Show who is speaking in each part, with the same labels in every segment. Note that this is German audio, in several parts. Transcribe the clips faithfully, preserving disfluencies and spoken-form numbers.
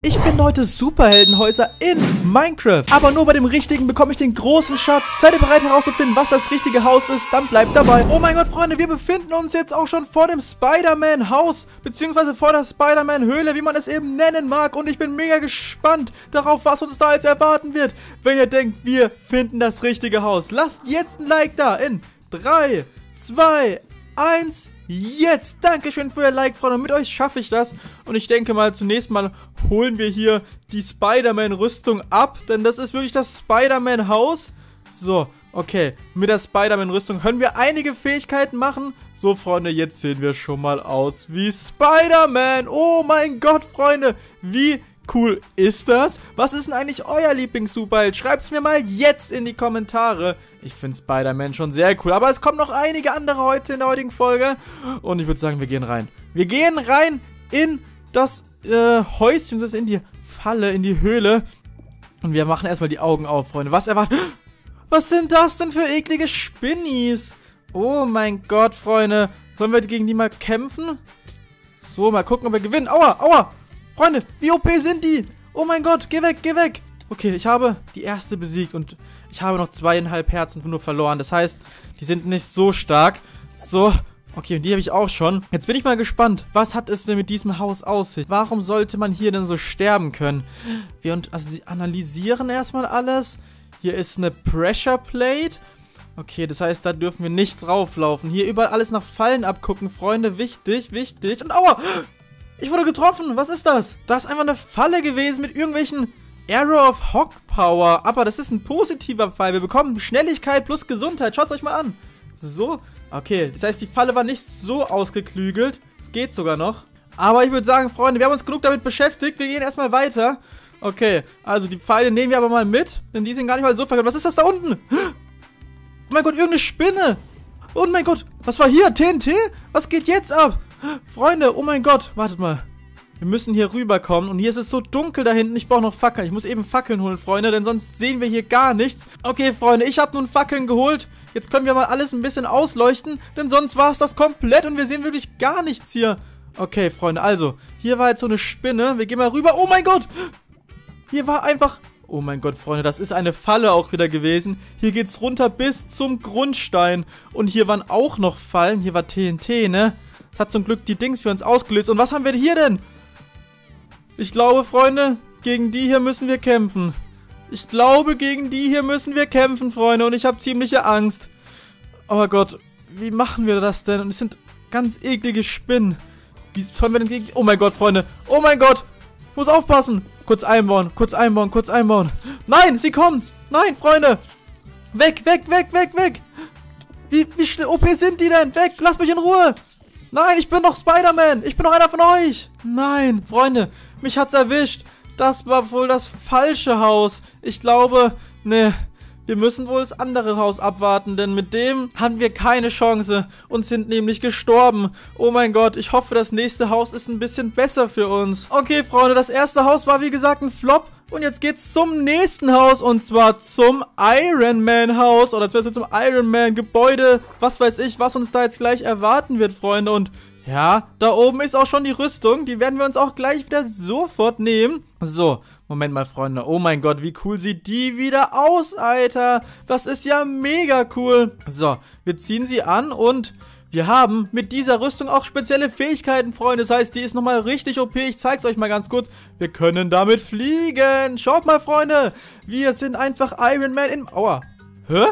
Speaker 1: Ich finde heute Superheldenhäuser in Minecraft. Aber nur bei dem richtigen bekomme ich den großen Schatz. Seid ihr bereit herauszufinden, was das richtige Haus ist? Dann bleibt dabei. Oh mein Gott, Freunde, wir befinden uns jetzt auch schon vor dem Spider-Man-Haus. Beziehungsweise vor der Spider-Man-Höhle, wie man es eben nennen mag. Und ich bin mega gespannt darauf, was uns da jetzt erwarten wird. Wenn ihr denkt, wir finden das richtige Haus. Lasst jetzt ein Like da in drei, zwei, eins... Jetzt! Dankeschön für euer Like, Freunde. Mit euch schaffe ich das. Und ich denke mal, zunächst mal holen wir hier die Spider-Man-Rüstung ab. Denn das ist wirklich das Spider-Man-Haus. So, okay. Mit der Spider-Man-Rüstung können wir einige Fähigkeiten machen. So, Freunde, jetzt sehen wir schon mal aus wie Spider-Man. Oh mein Gott, Freunde. Wie cool ist das? Was ist denn eigentlich euer Lieblings-Superheld? Schreibt es mir mal jetzt in die Kommentare. Ich finde Spider-Man schon sehr cool. Aber es kommen noch einige andere heute in der heutigen Folge. Und ich würde sagen, wir gehen rein. Wir gehen rein in das äh, Häuschen, das ist in die Falle, in die Höhle. Und wir machen erstmal die Augen auf, Freunde. Was erwartet? Was sind das denn für eklige Spinnis? Oh mein Gott, Freunde. Sollen wir gegen die mal kämpfen? So, mal gucken, ob wir gewinnen. Aua, aua. Freunde, wie O P sind die? Oh mein Gott, geh weg, geh weg. Okay, ich habe die erste besiegt und ich habe noch zweieinhalb Herzen nur verloren. Das heißt, die sind nicht so stark. So, okay, und die habe ich auch schon. Jetzt bin ich mal gespannt, was hat es denn mit diesem Haus auf sich? Warum sollte man hier denn so sterben können? Wir und, also, sie analysieren erstmal alles. Hier ist eine Pressure Plate. Okay, das heißt, da dürfen wir nicht drauflaufen. Hier überall alles nach Fallen abgucken, Freunde. Wichtig, wichtig. Und aua! Ich wurde getroffen. Was ist das? Das ist einfach eine Falle gewesen mit irgendwelchen Arrow of Hog Power. Aber das ist ein positiver Fall. Wir bekommen Schnelligkeit plus Gesundheit. Schaut es euch mal an. So. Okay. Das heißt, die Falle war nicht so ausgeklügelt. Es geht sogar noch. Aber ich würde sagen, Freunde, wir haben uns genug damit beschäftigt. Wir gehen erstmal weiter. Okay. Also, die Pfeile nehmen wir aber mal mit. Denn die sind gar nicht mal so verkehrt. Was ist das da unten? Oh mein Gott, irgendeine Spinne. Oh mein Gott. Was war hier? T N T? Was geht jetzt ab? Freunde, oh mein Gott. Wartet mal. Wir müssen hier rüberkommen. Und hier ist es so dunkel da hinten. Ich brauche noch Fackeln. Ich muss eben Fackeln holen, Freunde. Denn sonst sehen wir hier gar nichts. Okay, Freunde. Ich habe nun Fackeln geholt. Jetzt können wir mal alles ein bisschen ausleuchten. Denn sonst war es das komplett. Und wir sehen wirklich gar nichts hier. Okay, Freunde. Also, hier war jetzt so eine Spinne. Wir gehen mal rüber. Oh mein Gott. Hier war einfach... Oh mein Gott, Freunde, das ist eine Falle auch wieder gewesen. Hier geht's runter bis zum Grundstein. Und hier waren auch noch Fallen. Hier war T N T, ne? Das hat zum Glück die Dings für uns ausgelöst. Und was haben wir hier denn? Ich glaube, Freunde, gegen die hier müssen wir kämpfen. Ich glaube, gegen die hier müssen wir kämpfen, Freunde. Und ich habe ziemliche Angst. Oh Gott, wie machen wir das denn? Und es sind ganz eklige Spinnen. Wie sollen wir denn gegen... Oh mein Gott, Freunde. Oh mein Gott. Ich muss aufpassen. Kurz einbauen, kurz einbauen, kurz einbauen. Nein, sie kommen. Nein, Freunde. Weg, weg, weg, weg, weg. Wie, wie O P sind die denn? Weg, lasst mich in Ruhe. Nein, ich bin doch Spider-Man. Ich bin doch einer von euch. Nein, Freunde, mich hat's erwischt. Das war wohl das falsche Haus. Ich glaube, ne, wir müssen wohl das andere Haus abwarten, denn mit dem haben wir keine Chance und sind nämlich gestorben. Oh mein Gott, ich hoffe, das nächste Haus ist ein bisschen besser für uns. Okay, Freunde, das erste Haus war wie gesagt ein Flop. Und jetzt geht's zum nächsten Haus und zwar zum Iron Man Haus oder zum Iron Man Gebäude. Was weiß ich, was uns da jetzt gleich erwarten wird, Freunde. Und ja, da oben ist auch schon die Rüstung. Die werden wir uns auch gleich wieder sofort nehmen. So, Moment mal, Freunde. Oh mein Gott, wie cool sieht die wieder aus, Alter. Das ist ja mega cool. So, wir ziehen sie an und... wir haben mit dieser Rüstung auch spezielle Fähigkeiten, Freunde. Das heißt, die ist nochmal richtig O P. Ich zeig's euch mal ganz kurz. Wir können damit fliegen. Schaut mal, Freunde. Wir sind einfach Iron Man in... Aua. Hä?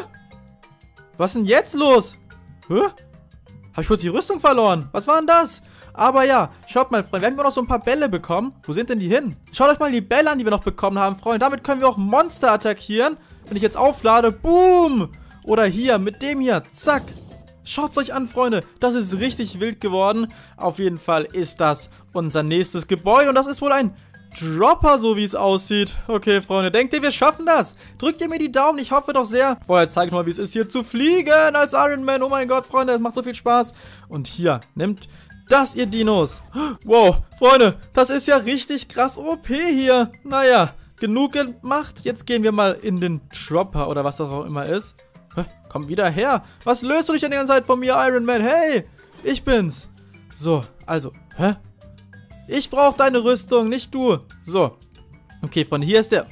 Speaker 1: Was ist denn jetzt los? Hä? Habe ich kurz die Rüstung verloren? Was war denn das? Aber ja, schaut mal, Freunde. Wir haben noch so ein paar Bälle bekommen. Wo sind denn die hin? Schaut euch mal die Bälle an, die wir noch bekommen haben, Freunde. Damit können wir auch Monster attackieren. Wenn ich jetzt auflade, boom. Oder hier, mit dem hier, zack. Schaut's euch an, Freunde. Das ist richtig wild geworden. Auf jeden Fall ist das unser nächstes Gebäude. Und das ist wohl ein Dropper, so wie es aussieht. Okay, Freunde. Denkt ihr, wir schaffen das? Drückt ihr mir die Daumen? Ich hoffe doch sehr. Vorher zeigt mal, wie es ist, hier zu fliegen als Iron Man. Oh mein Gott, Freunde. Das macht so viel Spaß. Und hier, nimmt das, ihr Dinos. Wow, Freunde. Das ist ja richtig krass O P hier. Naja, genug gemacht. Jetzt gehen wir mal in den Dropper oder was das auch immer ist. Hä? Komm wieder her. Was löst du dich denn die ganze Zeit von mir, Iron Man? Hey, ich bin's. So, also, hä? Ich brauche deine Rüstung, nicht du. So. Okay, Freunde, hier ist der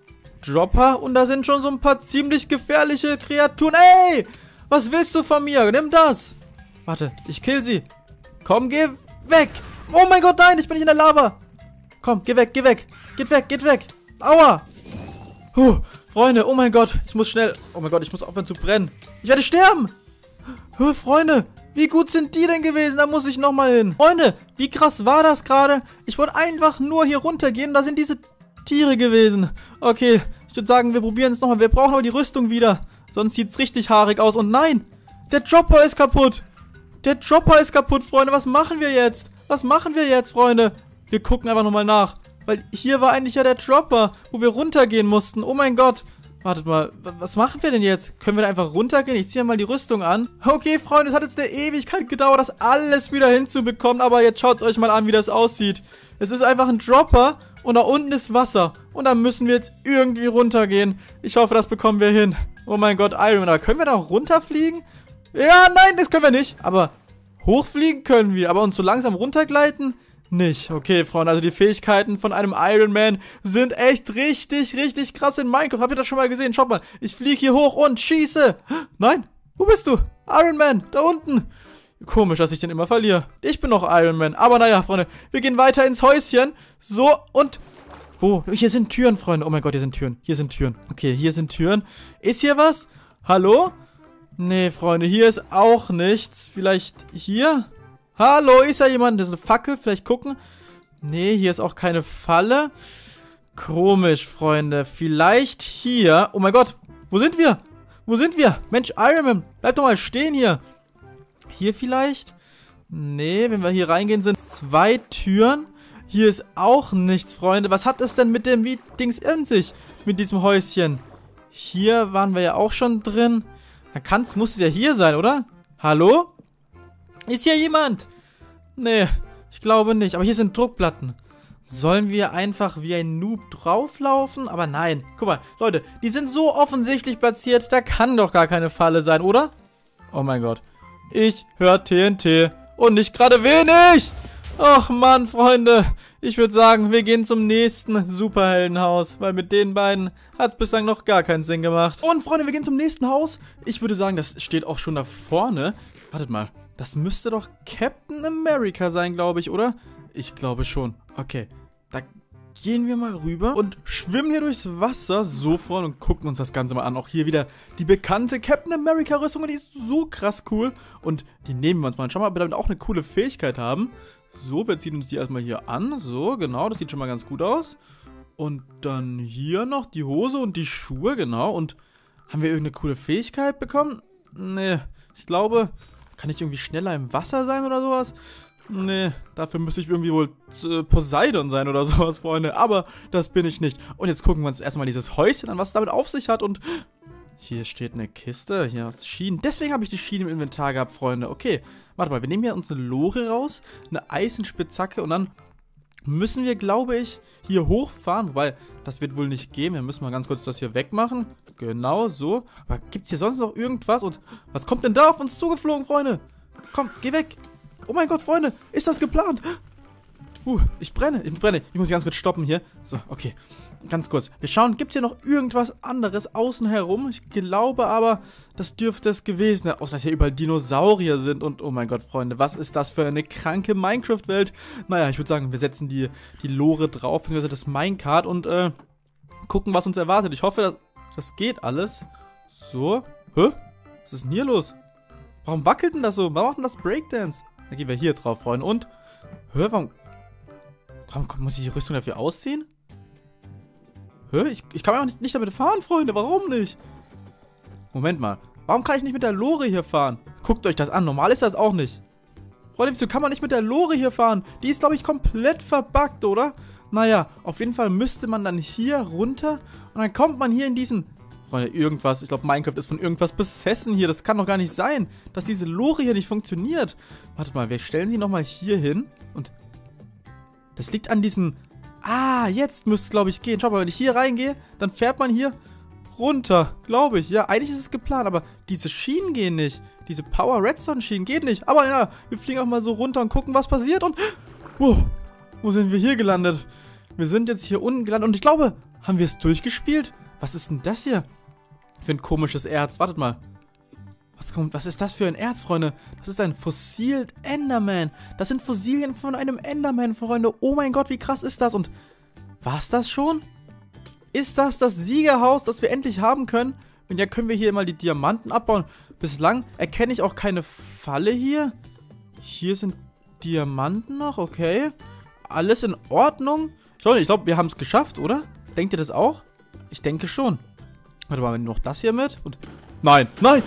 Speaker 1: Dropper. Und da sind schon so ein paar ziemlich gefährliche Kreaturen. Ey, was willst du von mir? Nimm das. Warte, ich kill sie. Komm, geh weg. Oh mein Gott, nein, ich bin nicht in der Lava. Komm, geh weg, geh weg. Geht weg, geht weg. Aua. Puh, Freunde, oh mein Gott. Ich muss schnell... Oh mein Gott, ich muss aufhören zu brennen. Ich werde sterben. Puh, Freunde, wie gut sind die denn gewesen? Da muss ich nochmal hin. Freunde, wie krass war das gerade? Ich wollte einfach nur hier runtergehen. Da sind diese Tiere gewesen. Okay, ich würde sagen, wir probieren es nochmal. Wir brauchen aber die Rüstung wieder. Sonst sieht es richtig haarig aus. Und nein, der Dropper ist kaputt. Der Dropper ist kaputt, Freunde. Was machen wir jetzt? Was machen wir jetzt, Freunde? Wir gucken einfach nochmal nach. Weil hier war eigentlich ja der Dropper, wo wir runtergehen mussten. Oh mein Gott. Wartet mal, was machen wir denn jetzt? Können wir da einfach runtergehen? Ich ziehe mal die Rüstung an. Okay, Freunde, es hat jetzt eine Ewigkeit gedauert, das alles wieder hinzubekommen. Aber jetzt schaut euch mal an, wie das aussieht. Es ist einfach ein Dropper und da unten ist Wasser. Und da müssen wir jetzt irgendwie runtergehen. Ich hoffe, das bekommen wir hin. Oh mein Gott, Iron Man. Aber können wir da auch runterfliegen? Ja, nein, das können wir nicht. Aber hochfliegen können wir. Aber uns so langsam runtergleiten? Nicht. Okay, Freunde, also die Fähigkeiten von einem Iron Man sind echt richtig, richtig krass in Minecraft. Habt ihr das schon mal gesehen? Schaut mal, ich fliege hier hoch und schieße. Nein, wo bist du? Iron Man, da unten. Komisch, dass ich den immer verliere. Ich bin noch Iron Man. Aber naja, Freunde, wir gehen weiter ins Häuschen. So, und... Wo? Hier sind Türen, Freunde. Oh mein Gott, hier sind Türen. Hier sind Türen. Okay, hier sind Türen. Ist hier was? Hallo? Nee, Freunde, hier ist auch nichts. Vielleicht hier? Hallo, ist da jemand? Das ist eine Fackel, vielleicht gucken. Nee, hier ist auch keine Falle. Komisch, Freunde. Vielleicht hier. Oh mein Gott, wo sind wir? Wo sind wir? Mensch, Iron Man, bleib doch mal stehen hier. Hier vielleicht? Nee, wenn wir hier reingehen, sind zwei Türen. Hier ist auch nichts, Freunde. Was hat es denn mit dem Dings in sich? Mit diesem Häuschen? Hier waren wir ja auch schon drin. Da kann's, muss es ja hier sein, oder? Hallo? Ist hier jemand? Nee, ich glaube nicht. Aber hier sind Druckplatten. Sollen wir einfach wie ein Noob drauflaufen? Aber nein. Guck mal, Leute, die sind so offensichtlich platziert. Da kann doch gar keine Falle sein, oder? Oh mein Gott. Ich höre T N T. Und nicht gerade wenig. Ach Mann, Freunde. Ich würde sagen, wir gehen zum nächsten Superheldenhaus. Weil mit den beiden hat es bislang noch gar keinen Sinn gemacht. Und Freunde, wir gehen zum nächsten Haus. Ich würde sagen, das steht auch schon da vorne. Wartet mal. Das müsste doch Captain America sein, glaube ich, oder? Ich glaube schon. Okay, da gehen wir mal rüber und schwimmen hier durchs Wasser so vorne und gucken uns das Ganze mal an. Auch hier wieder die bekannte Captain America Rüstung, die ist so krass cool. Und die nehmen wir uns mal. Schau mal, ob wir damit auch eine coole Fähigkeit haben. So, wir ziehen uns die erstmal hier an. So, genau, das sieht schon mal ganz gut aus. Und dann hier noch die Hose und die Schuhe, genau. Und haben wir irgendeine coole Fähigkeit bekommen? Nee, ich glaube... Kann ich irgendwie schneller im Wasser sein oder sowas? Nee, dafür müsste ich irgendwie wohl äh, Poseidon sein oder sowas, Freunde. Aber das bin ich nicht. Und jetzt gucken wir uns erstmal dieses Häuschen an, was es damit auf sich hat. Und hier steht eine Kiste, hier aus Schienen. Deswegen habe ich die Schienen im Inventar gehabt, Freunde. Okay, warte mal, wir nehmen hier uns eine Lore raus, eine Eisenspitzhacke und dann müssen wir, glaube ich, hier hochfahren. Wobei, das wird wohl nicht gehen. Wir müssen mal ganz kurz das hier wegmachen. Genau, so. Aber gibt es hier sonst noch irgendwas? Und was kommt denn da auf uns zugeflogen, Freunde? Komm, geh weg. Oh mein Gott, Freunde, ist das geplant? Uh, ich brenne, ich brenne. Ich muss ganz kurz stoppen hier. So, okay. Ganz kurz. Wir schauen, gibt es hier noch irgendwas anderes außen herum? Ich glaube aber, das dürfte es gewesen sein. Außer dass hier überall Dinosaurier sind. Und oh mein Gott, Freunde, was ist das für eine kranke Minecraft-Welt? Naja, ich würde sagen, wir setzen die, die Lore drauf, beziehungsweise das Minecart und äh, gucken, was uns erwartet. Ich hoffe, das, das geht alles. So. Hä? Was ist denn hier los? Warum wackelt denn das so? Warum macht denn das Breakdance? Dann gehen wir hier drauf, Freunde. Und, hä, warum, warum muss ich die Rüstung dafür ausziehen? Hä? Ich, ich kann auch nicht, nicht damit fahren, Freunde. Warum nicht? Moment mal. Warum kann ich nicht mit der Lore hier fahren? Guckt euch das an. Normal ist das auch nicht. Freunde, wieso kann man nicht mit der Lore hier fahren? Die ist, glaube ich, komplett verbuggt, oder? Naja, auf jeden Fall müsste man dann hier runter und dann kommt man hier in diesen... Freunde, irgendwas. Ich glaube, Minecraft ist von irgendwas besessen hier. Das kann doch gar nicht sein, dass diese Lore hier nicht funktioniert. Warte mal, wir stellen die nochmal hier hin und... Das liegt an diesen... Ah, jetzt müsste es, glaube ich, gehen. Schau mal, wenn ich hier reingehe, dann fährt man hier runter, glaube ich. Ja, eigentlich ist es geplant, aber diese Schienen gehen nicht. Diese Power Redstone Schienen gehen nicht. Aber ja, wir fliegen auch mal so runter und gucken, was passiert und... Wow, Wo sind wir hier gelandet? Wir sind jetzt hier unten gelandet und ich glaube, haben wir es durchgespielt? Was ist denn das hier für ein komisches Erz? Wartet mal. Was kommt? Was ist das für ein Erz, Freunde? Das ist ein Fossilt Enderman. Das sind Fossilien von einem Enderman, Freunde. Oh mein Gott, wie krass ist das? Und war's das schon? Ist das das Siegerhaus, das wir endlich haben können? Und ja, können wir hier mal die Diamanten abbauen. Bislang erkenne ich auch keine Falle hier. Hier sind Diamanten noch, okay. Alles in Ordnung. Ich glaube, wir haben es geschafft, oder? Denkt ihr das auch? Ich denke schon. Warte mal, noch das hier mit? Und nein, nein!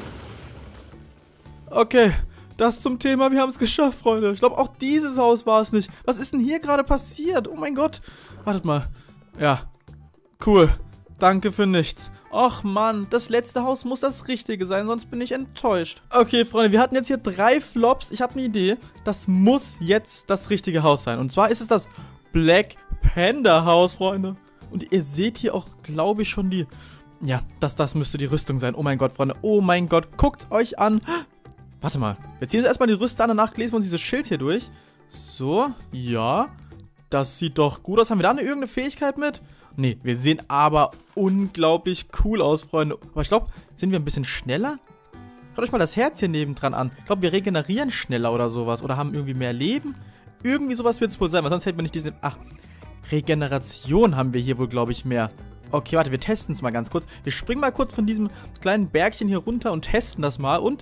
Speaker 1: Okay, das zum Thema, wir haben es geschafft, Freunde. Ich glaube, auch dieses Haus war es nicht. Was ist denn hier gerade passiert? Oh mein Gott. Wartet mal. Ja, cool. Danke für nichts. Och Mann, das letzte Haus muss das Richtige sein, sonst bin ich enttäuscht. Okay, Freunde, wir hatten jetzt hier drei Flops. Ich habe eine Idee. Das muss jetzt das richtige Haus sein. Und zwar ist es das Black Panda Haus, Freunde. Und ihr seht hier auch, glaube ich, schon die... Ja, das, das müsste die Rüstung sein. Oh mein Gott, Freunde. Oh mein Gott. Guckt euch an. Warte mal. Wir ziehen uns erstmal die Rüste an, danach lesen wir uns dieses Schild hier durch. So, ja. Das sieht doch gut aus. Haben wir da eine irgendeine Fähigkeit mit? Nee, wir sehen aber unglaublich cool aus, Freunde. Aber ich glaube, sind wir ein bisschen schneller? Schaut euch mal das Herz hier nebendran an. Ich glaube, wir regenerieren schneller oder sowas. Oder haben irgendwie mehr Leben. Irgendwie sowas wird es wohl sein, weil sonst hätten wir nicht diesen... Ach, Regeneration haben wir hier wohl, glaube ich, mehr. Okay, warte, wir testen es mal ganz kurz. Wir springen mal kurz von diesem kleinen Bergchen hier runter und testen das mal. Und...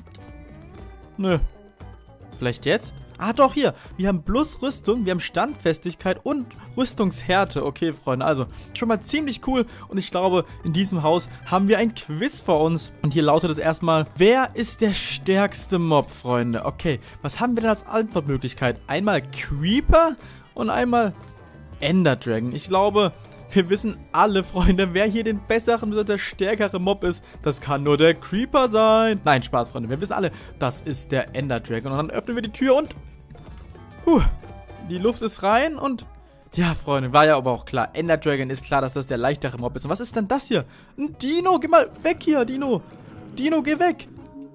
Speaker 1: Nö. Vielleicht jetzt? Ah, doch, hier. Wir haben bloß Rüstung, wir haben Standfestigkeit und Rüstungshärte. Okay, Freunde, also schon mal ziemlich cool. Und ich glaube, in diesem Haus haben wir ein Quiz vor uns. Und hier lautet es erstmal, wer ist der stärkste Mob, Freunde? Okay, was haben wir denn als Antwortmöglichkeit? Einmal Creeper und einmal Ender Dragon. Ich glaube... Wir wissen alle, Freunde, wer hier den besseren oder der stärkere Mob ist. Das kann nur der Creeper sein. Nein, Spaß, Freunde. Wir wissen alle, das ist der Ender Dragon. Und dann öffnen wir die Tür und... Puh, die Luft ist rein und... Ja, Freunde, war ja aber auch klar. Ender Dragon ist klar, dass das der leichtere Mob ist. Und was ist denn das hier? Ein Dino, geh mal weg hier, Dino. Dino, geh weg.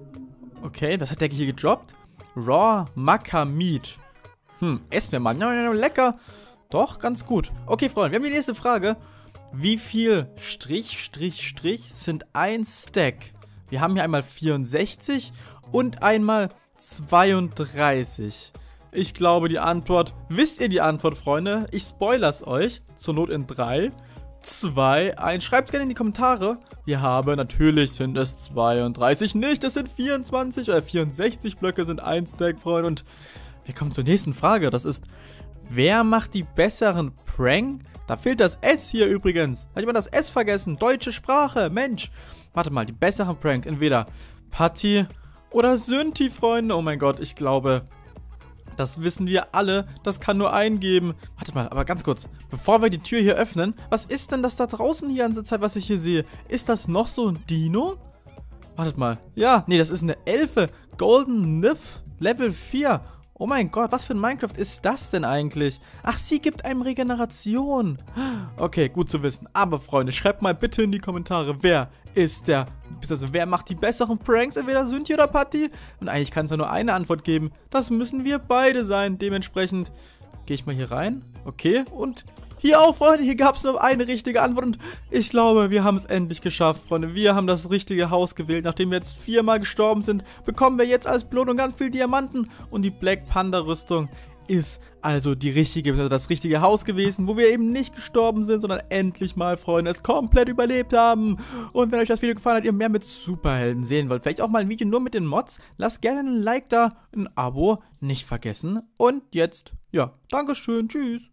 Speaker 1: Okay, was hat der hier gedroppt? Raw Maca Meat. Hm, essen wir mal. Ja, lecker. Doch, ganz gut. Okay, Freunde, wir haben die nächste Frage. Wie viel Strich, Strich, Strich sind ein Stack? Wir haben hier einmal vierundsechzig und einmal zweiunddreißig. Ich glaube, die Antwort... Wisst ihr die Antwort, Freunde? Ich spoiler's euch. Zur Not in drei, zwei, eins. Schreibt's gerne in die Kommentare. Wir haben, natürlich sind es zweiunddreißig. Nicht, das sind vierundzwanzig oder vierundsechzig Blöcke sind ein Stack, Freunde. Und wir kommen zur nächsten Frage. Das ist... Wer macht die besseren Prank? Da fehlt das S hier übrigens. Habe ich mal das S vergessen. Deutsche Sprache. Mensch. Warte mal, die besseren Prank. Entweder Patty oder Synthi, Freunde. Oh mein Gott, ich glaube, das wissen wir alle. Das kann nur einen geben. Warte mal, aber ganz kurz. Bevor wir die Tür hier öffnen. Was ist denn das da draußen hier an der Zeit, was ich hier sehe? Ist das noch so ein Dino? Wartet mal. Ja, nee, das ist eine Elfe. Golden Nymph. Level vier. Oh mein Gott, was für ein Minecraft ist das denn eigentlich? Ach, sie gibt einem Regeneration. Okay, gut zu wissen. Aber, Freunde, schreibt mal bitte in die Kommentare, wer ist der, also wer macht die besseren Pranks, entweder Synthi oder Patty? Und eigentlich kann es ja nur eine Antwort geben. Das müssen wir beide sein. Dementsprechend gehe ich mal hier rein. Okay, und... Hier auch, Freunde, hier gab es nur eine richtige Antwort und ich glaube, wir haben es endlich geschafft, Freunde. Wir haben das richtige Haus gewählt. Nachdem wir jetzt viermal gestorben sind, bekommen wir jetzt als Belohnung ganz viel Diamanten und die Black Panda Rüstung ist also die richtige, also das richtige Haus gewesen, wo wir eben nicht gestorben sind, sondern endlich mal, Freunde, es komplett überlebt haben. Und wenn euch das Video gefallen hat, ihr mehr mit Superhelden sehen wollt, vielleicht auch mal ein Video nur mit den Mods, lasst gerne ein Like da, ein Abo nicht vergessen. Und jetzt, ja, Dankeschön, tschüss.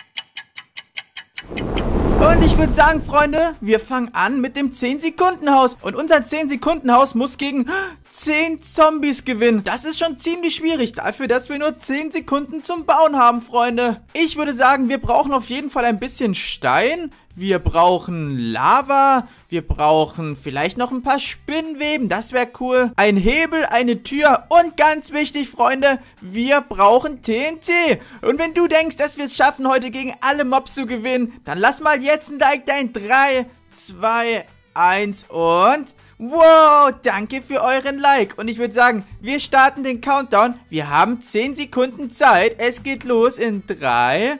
Speaker 2: Und ich würde sagen, Freunde, wir fangen an mit dem zehn Sekunden Haus. Und unser zehn Sekunden Haus muss gegen zehn Zombies gewinnen. Das ist schon ziemlich schwierig, dafür, dass wir nur zehn Sekunden zum Bauen haben, Freunde. Ich würde sagen, wir brauchen auf jeden Fall ein bisschen Stein. Wir brauchen Lava. Wir brauchen vielleicht noch ein paar Spinnweben. Das wäre cool. Ein Hebel, eine Tür. Und ganz wichtig, Freunde, wir brauchen T N T. Und wenn du denkst, dass wir es schaffen, heute gegen alle Mobs zu gewinnen, dann lass mal jetzt ein Like da in drei, zwei, eins und... Wow, danke für euren Like. Und ich würde sagen, wir starten den Countdown. Wir haben zehn Sekunden Zeit. Es geht los in drei,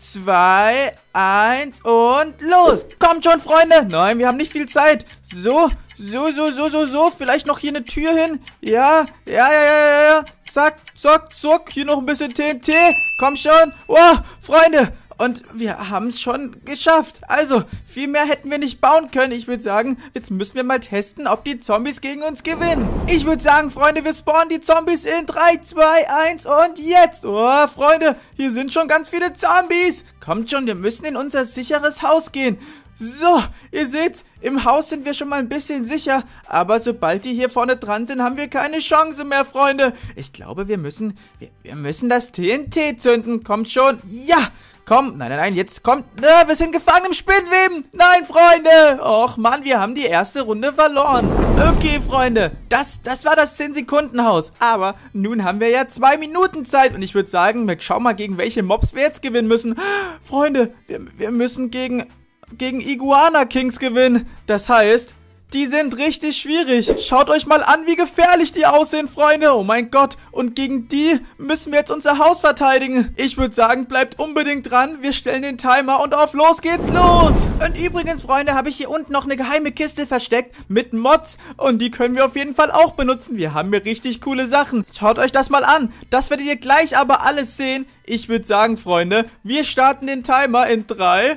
Speaker 2: zwei, eins und los. Kommt schon, Freunde. Nein, wir haben nicht viel Zeit. So, so, so, so, so, so. Vielleicht noch hier eine Tür hin. Ja, ja, ja, ja, ja, ja. Zack, zack, zack. Hier noch ein bisschen T N T. Komm schon. Wow, Freunde. Und wir haben es schon geschafft. Also, viel mehr hätten wir nicht bauen können. Ich würde sagen, jetzt müssen wir mal testen, ob die Zombies gegen uns gewinnen. Ich würde sagen, Freunde, wir spawnen die Zombies in drei, zwei, eins und jetzt. Oh, Freunde, hier sind schon ganz viele Zombies. Kommt schon, wir müssen in unser sicheres Haus gehen. So, ihr seht, im Haus sind wir schon mal ein bisschen sicher, aber sobald die hier vorne dran sind, haben wir keine Chance mehr, Freunde. Ich glaube, wir müssen, wir, wir müssen das T N T zünden. Kommt schon, ja. Komm, nein, nein, nein, jetzt kommt, äh, wir sind gefangen im Spinnweben. Nein, Freunde. Och, Mann, wir haben die erste Runde verloren. Okay, Freunde, das, das war das zehn Sekunden Haus. Aber nun haben wir ja zwei Minuten Zeit. Und ich würde sagen, wir schauen mal, gegen welche Mobs wir jetzt gewinnen müssen. Freunde, wir, wir müssen gegen, gegen Iguana Kings gewinnen. Das heißt, die sind richtig schwierig. Schaut euch mal an, wie gefährlich die aussehen, Freunde. Oh mein Gott. Und gegen die müssen wir jetzt unser Haus verteidigen. Ich würde sagen, bleibt unbedingt dran. Wir stellen den Timer und auf los geht's los. Und übrigens, Freunde, habe ich hier unten noch eine geheime Kiste versteckt mit Mods. Und die können wir auf jeden Fall auch benutzen. Wir haben hier richtig coole Sachen. Schaut euch das mal an. Das werdet ihr gleich aber alles sehen. Ich würde sagen, Freunde, wir starten den Timer in drei,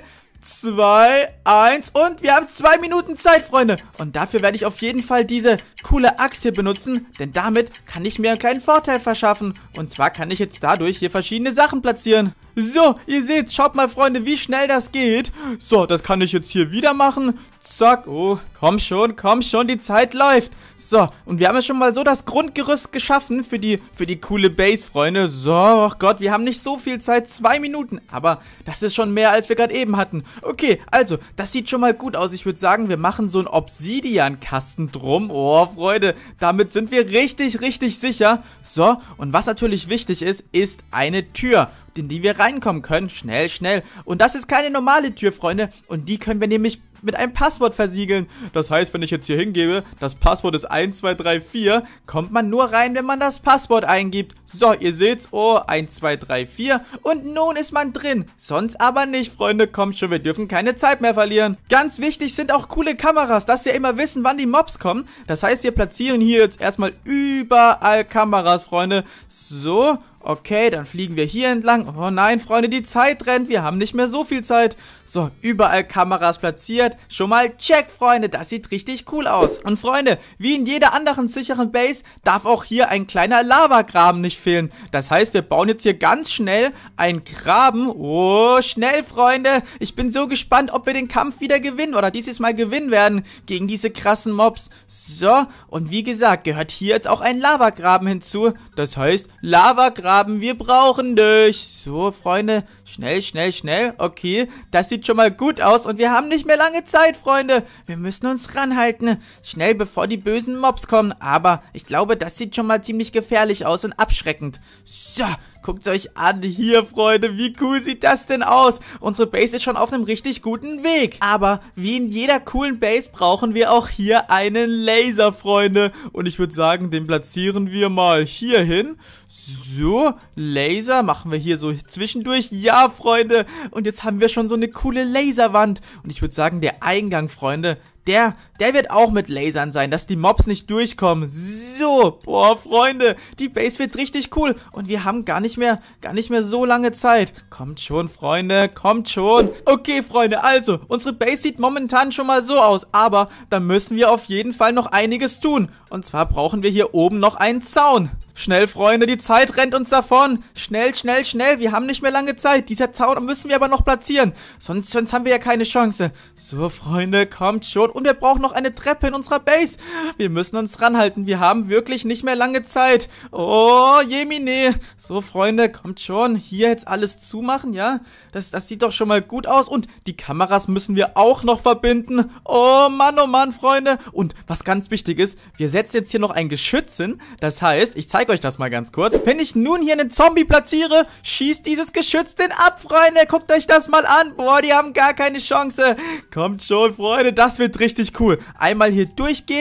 Speaker 2: zwei, eins und wir haben zwei Minuten Zeit, Freunde. Und dafür werde ich auf jeden Fall diese coole Axt hier benutzen, denn damit kann ich mir einen kleinen Vorteil verschaffen. Und zwar kann ich jetzt dadurch hier verschiedene Sachen platzieren. So, ihr seht, schaut mal, Freunde, wie schnell das geht. So, das kann ich jetzt hier wieder machen. Zack, oh, komm schon, komm schon, die Zeit läuft. So, und wir haben ja schon mal so das Grundgerüst geschaffen für die, für die coole Base, Freunde. So, oh Gott, wir haben nicht so viel Zeit, zwei Minuten. Aber das ist schon mehr, als wir gerade eben hatten. Okay, also, das sieht schon mal gut aus. Ich würde sagen, wir machen so einen Obsidian-Kasten drum. Oh, Freunde, damit sind wir richtig, richtig sicher. So, und was natürlich wichtig ist, ist eine Tür, in die wir reinkommen können. Schnell, schnell. Und das ist keine normale Tür, Freunde. Und die können wir nämlich mit einem Passwort versiegeln. Das heißt, wenn ich jetzt hier hingebe, das Passwort ist eins zwei drei vier, kommt man nur rein, wenn man das Passwort eingibt. So, ihr seht's, oh, eins zwei drei vier und nun ist man drin. Sonst aber nicht, Freunde, kommt schon, wir dürfen keine Zeit mehr verlieren. Ganz wichtig sind auch coole Kameras, dass wir immer wissen, wann die Mobs kommen. Das heißt, wir platzieren hier jetzt erstmal überall Kameras, Freunde. So, okay, dann fliegen wir hier entlang. Oh nein, Freunde, die Zeit rennt. Wir haben nicht mehr so viel Zeit. So, überall Kameras platziert. Schon mal check, Freunde. Das sieht richtig cool aus. Und Freunde, wie in jeder anderen sicheren Base, darf auch hier ein kleiner Lavagraben nicht fehlen. Das heißt, wir bauen jetzt hier ganz schnell einen Graben. Oh, schnell, Freunde. Ich bin so gespannt, ob wir den Kampf wieder gewinnen oder dieses Mal gewinnen werden gegen diese krassen Mobs. So, und wie gesagt, gehört hier jetzt auch ein Lavagraben hinzu. Das heißt, Lavagraben, wir brauchen dich. So, Freunde, schnell, schnell, schnell. Okay, das sieht schon mal gut aus und wir haben nicht mehr lange Zeit, Freunde. Wir müssen uns ranhalten. Schnell, bevor die bösen Mobs kommen. Aber ich glaube, das sieht schon mal ziemlich gefährlich aus und abschreckend. So, guckt euch an hier, Freunde. Wie cool sieht das denn aus? Unsere Base ist schon auf einem richtig guten Weg. Aber wie in jeder coolen Base brauchen wir auch hier einen Laser, Freunde. Und ich würde sagen, den platzieren wir mal hier hin. So, Laser machen wir hier so zwischendurch. Ja, Freunde. Und jetzt haben wir schon so eine coole Laserwand. Und ich würde sagen, der Eingang, Freunde, der, der wird auch mit Lasern sein, dass die Mobs nicht durchkommen. So, boah, Freunde, die Base wird richtig cool. Und wir haben gar nicht mehr, gar nicht mehr so lange Zeit. Kommt schon, Freunde, kommt schon. Okay, Freunde, also, unsere Base sieht momentan schon mal so aus. Aber da müssen wir auf jeden Fall noch einiges tun. Und zwar brauchen wir hier oben noch einen Zaun. Schnell, Freunde, die Zeit rennt uns davon. Schnell, schnell, schnell, wir haben nicht mehr lange Zeit. Dieser Zaun müssen wir aber noch platzieren. Sonst, sonst haben wir ja keine Chance. So, Freunde, kommt schon. Und wir brauchen noch eine Treppe in unserer Base. Wir müssen uns ranhalten. Wir haben wirklich nicht mehr lange Zeit. Oh, Jemine. So, Freunde, kommt schon. Hier jetzt alles zumachen, ja? Das, das sieht doch schon mal gut aus. Und die Kameras müssen wir auch noch verbinden. Oh, Mann, oh Mann, Freunde. Und was ganz wichtig ist, wir setzen jetzt hier noch ein Geschütz hin. Das heißt, ich zeige euch das mal ganz kurz. Wenn ich nun hier einen Zombie platziere, schießt dieses Geschütz den ab, Freunde. Guckt euch das mal an. Boah, die haben gar keine Chance. Kommt schon, Freunde, das wird richtig cool. Einmal hier durchgehen,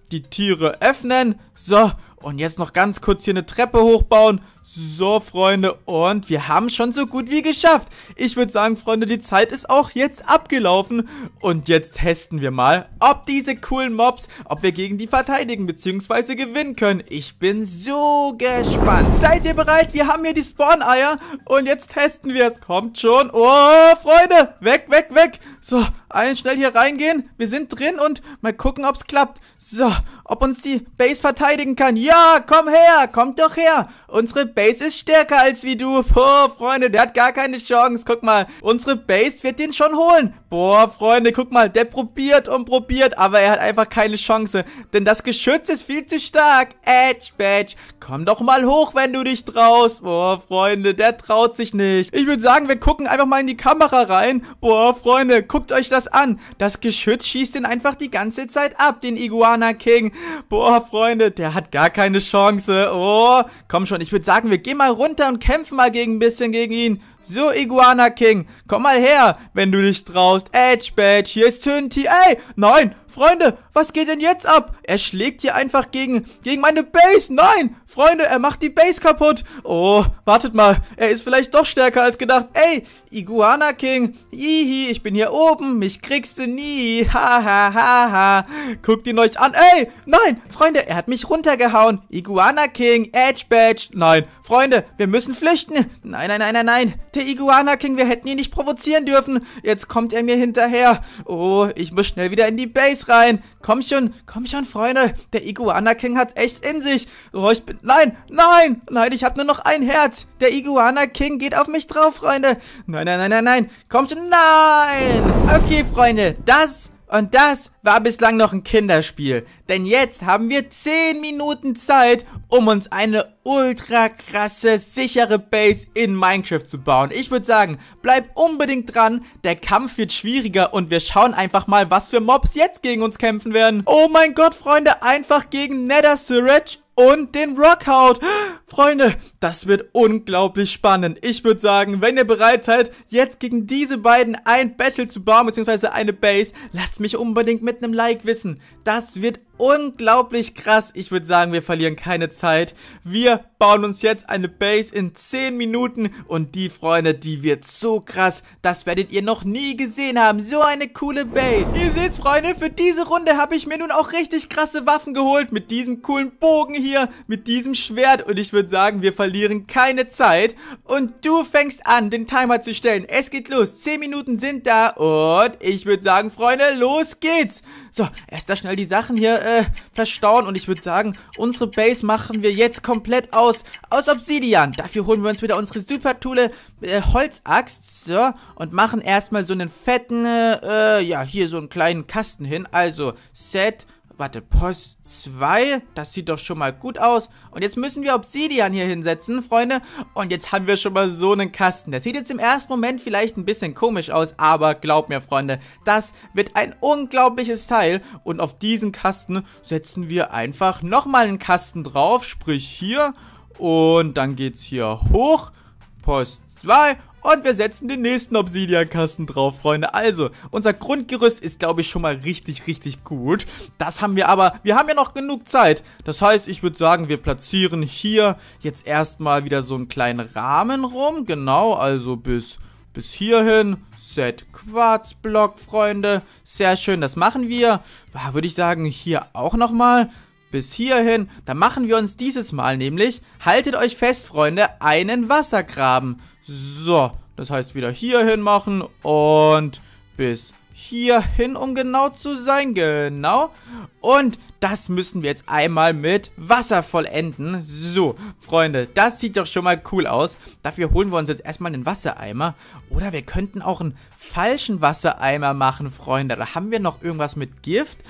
Speaker 2: die Türe öffnen. So, und jetzt noch ganz kurz hier eine Treppe hochbauen. So, Freunde, und wir haben schon so gut wie geschafft. Ich würde sagen, Freunde, die Zeit ist auch jetzt abgelaufen. Und jetzt testen wir mal, ob diese coolen Mobs, ob wir gegen die verteidigen bzw. gewinnen können. Ich bin so gespannt. Seid ihr bereit? Wir haben hier die Spawn-Eier und jetzt testen wir es. Kommt schon. Oh, Freunde, weg, weg, weg. So, allen schnell hier reingehen. Wir sind drin und mal gucken, ob es klappt. So, ob uns die Base verteidigen kann. Ja, komm her, kommt doch her. Unsere Base ist stärker als wie du. Boah, Freunde, der hat gar keine Chance. Guck mal, unsere Base wird den schon holen. Boah, Freunde, guck mal, der probiert und probiert, aber er hat einfach keine Chance. Denn das Geschütz ist viel zu stark. Edge Badge, komm doch mal hoch, wenn du dich traust. Boah, Freunde, der traut sich nicht. Ich würde sagen, wir gucken einfach mal in die Kamera rein. Boah, Freunde, guckt euch das an. Das Geschütz schießt ihn einfach die ganze Zeit ab, den Iguana King. Boah, Freunde, der hat gar keine Chance. Oh, komm schon, ich würde sagen, wir gehen mal runter und kämpfen mal gegen ein bisschen gegen ihn. So, Iguana King, komm mal her, wenn du dich traust. Edge Badge, hier ist Tünti. Ey, nein, Freunde, was geht denn jetzt ab? Er schlägt hier einfach gegen, gegen meine Base. Nein, Freunde, er macht die Base kaputt. Oh, wartet mal, er ist vielleicht doch stärker als gedacht. Ey, Iguana King, hihi, ich bin hier oben, mich kriegst du nie. Ha, ha, ha, ha. Guckt ihn euch an. Ey, nein, Freunde, er hat mich runtergehauen. Iguana King, Edge Badge. Nein, Freunde, wir müssen flüchten. Nein, nein, nein, nein, nein. Der Iguana King, wir hätten ihn nicht provozieren dürfen. Jetzt kommt er mir hinterher. Oh, ich muss schnell wieder in die Base rein. Komm schon, komm schon, Freunde. Der Iguana King hat's echt in sich. Oh, ich bin... Nein, nein, nein, ich habe nur noch ein Herz. Der Iguana King geht auf mich drauf, Freunde. Nein, nein, nein, nein, nein. Komm schon, nein. Okay, Freunde, das... Und das war bislang noch ein Kinderspiel, denn jetzt haben wir zehn Minuten Zeit, um uns eine ultra krasse, sichere Base in Minecraft zu bauen. Ich würde sagen, bleib unbedingt dran, der Kampf wird schwieriger und wir schauen einfach mal, was für Mobs jetzt gegen uns kämpfen werden. Oh mein Gott, Freunde, einfach gegen Nether Surge und den Rockhound. Freunde, das wird unglaublich spannend. Ich würde sagen, wenn ihr bereit seid, jetzt gegen diese beiden ein Battle zu bauen, beziehungsweise eine Base, lasst mich unbedingt mit einem Like wissen. Das wird unglaublich krass. Ich würde sagen, wir verlieren keine Zeit. Wir bauen uns jetzt eine Base in zehn Minuten und die, Freunde, die wird so krass. Das werdet ihr noch nie gesehen haben. So eine coole Base. Ihr seht, Freunde, für diese Runde habe ich mir nun auch richtig krasse Waffen geholt. Mit diesem coolen Bogen hier, mit diesem Schwert. Und ich würde sagen, wir verlieren keine Zeit. Und du fängst an, den Timer zu stellen. Es geht los. zehn Minuten sind da. Und ich würde sagen, Freunde, los geht's. So, erst da schnell die Sachen hier äh, verstauen. Und ich würde sagen, unsere Base machen wir jetzt komplett aus, aus Obsidian. Dafür holen wir uns wieder unsere super coole äh, Holzaxt. So, und machen erstmal so einen fetten, äh, ja, hier so einen kleinen Kasten hin. Also, Set, warte, Post zwei, das sieht doch schon mal gut aus. Und jetzt müssen wir Obsidian hier hinsetzen, Freunde. Und jetzt haben wir schon mal so einen Kasten. Der sieht jetzt im ersten Moment vielleicht ein bisschen komisch aus, aber glaubt mir, Freunde, das wird ein unglaubliches Teil. Und auf diesen Kasten setzen wir einfach nochmal einen Kasten drauf, sprich hier. Und dann geht's hier hoch, Post zwei. Und wir setzen den nächsten Obsidian-Kasten drauf, Freunde. Also, unser Grundgerüst ist, glaube ich, schon mal richtig, richtig gut. Das haben wir aber, wir haben ja noch genug Zeit. Das heißt, ich würde sagen, wir platzieren hier jetzt erstmal wieder so einen kleinen Rahmen rum. Genau, also bis, bis hierhin. Set Quarzblock, Freunde. Sehr schön, das machen wir. Würde ich sagen, hier auch nochmal. Bis hierhin. Da machen wir uns dieses Mal nämlich, haltet euch fest, Freunde, einen Wassergraben. So, das heißt wieder hierhin machen und bis hierhin, um genau zu sein. Genau. Und das müssen wir jetzt einmal mit Wasser vollenden. So, Freunde, das sieht doch schon mal cool aus. Dafür holen wir uns jetzt erstmal einen Wassereimer. Oder wir könnten auch einen falschen Wassereimer machen, Freunde. Da haben wir noch irgendwas mit Gift.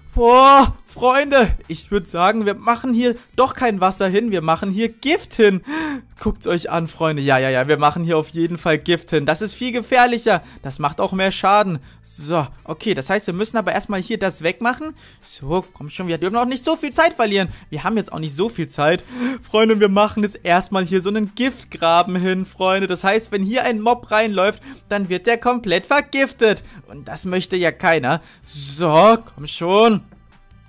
Speaker 2: Boah, Freunde, ich würde sagen, wir machen hier doch kein Wasser hin. Wir machen hier Gift hin. Guckt euch an, Freunde. Ja, ja, ja, wir machen hier auf jeden Fall Gift hin. Das ist viel gefährlicher. Das macht auch mehr Schaden. So, okay, das heißt, wir müssen aber erstmal hier das wegmachen. So, komm schon, wir dürfen auch nicht so viel Zeit verlieren. Wir haben jetzt auch nicht so viel Zeit. Freunde, wir machen jetzt erstmal hier so einen Giftgraben hin, Freunde. Das heißt, wenn hier ein Mob reinläuft, dann wird der komplett vergiftet. Und das möchte ja keiner. So, komm schon.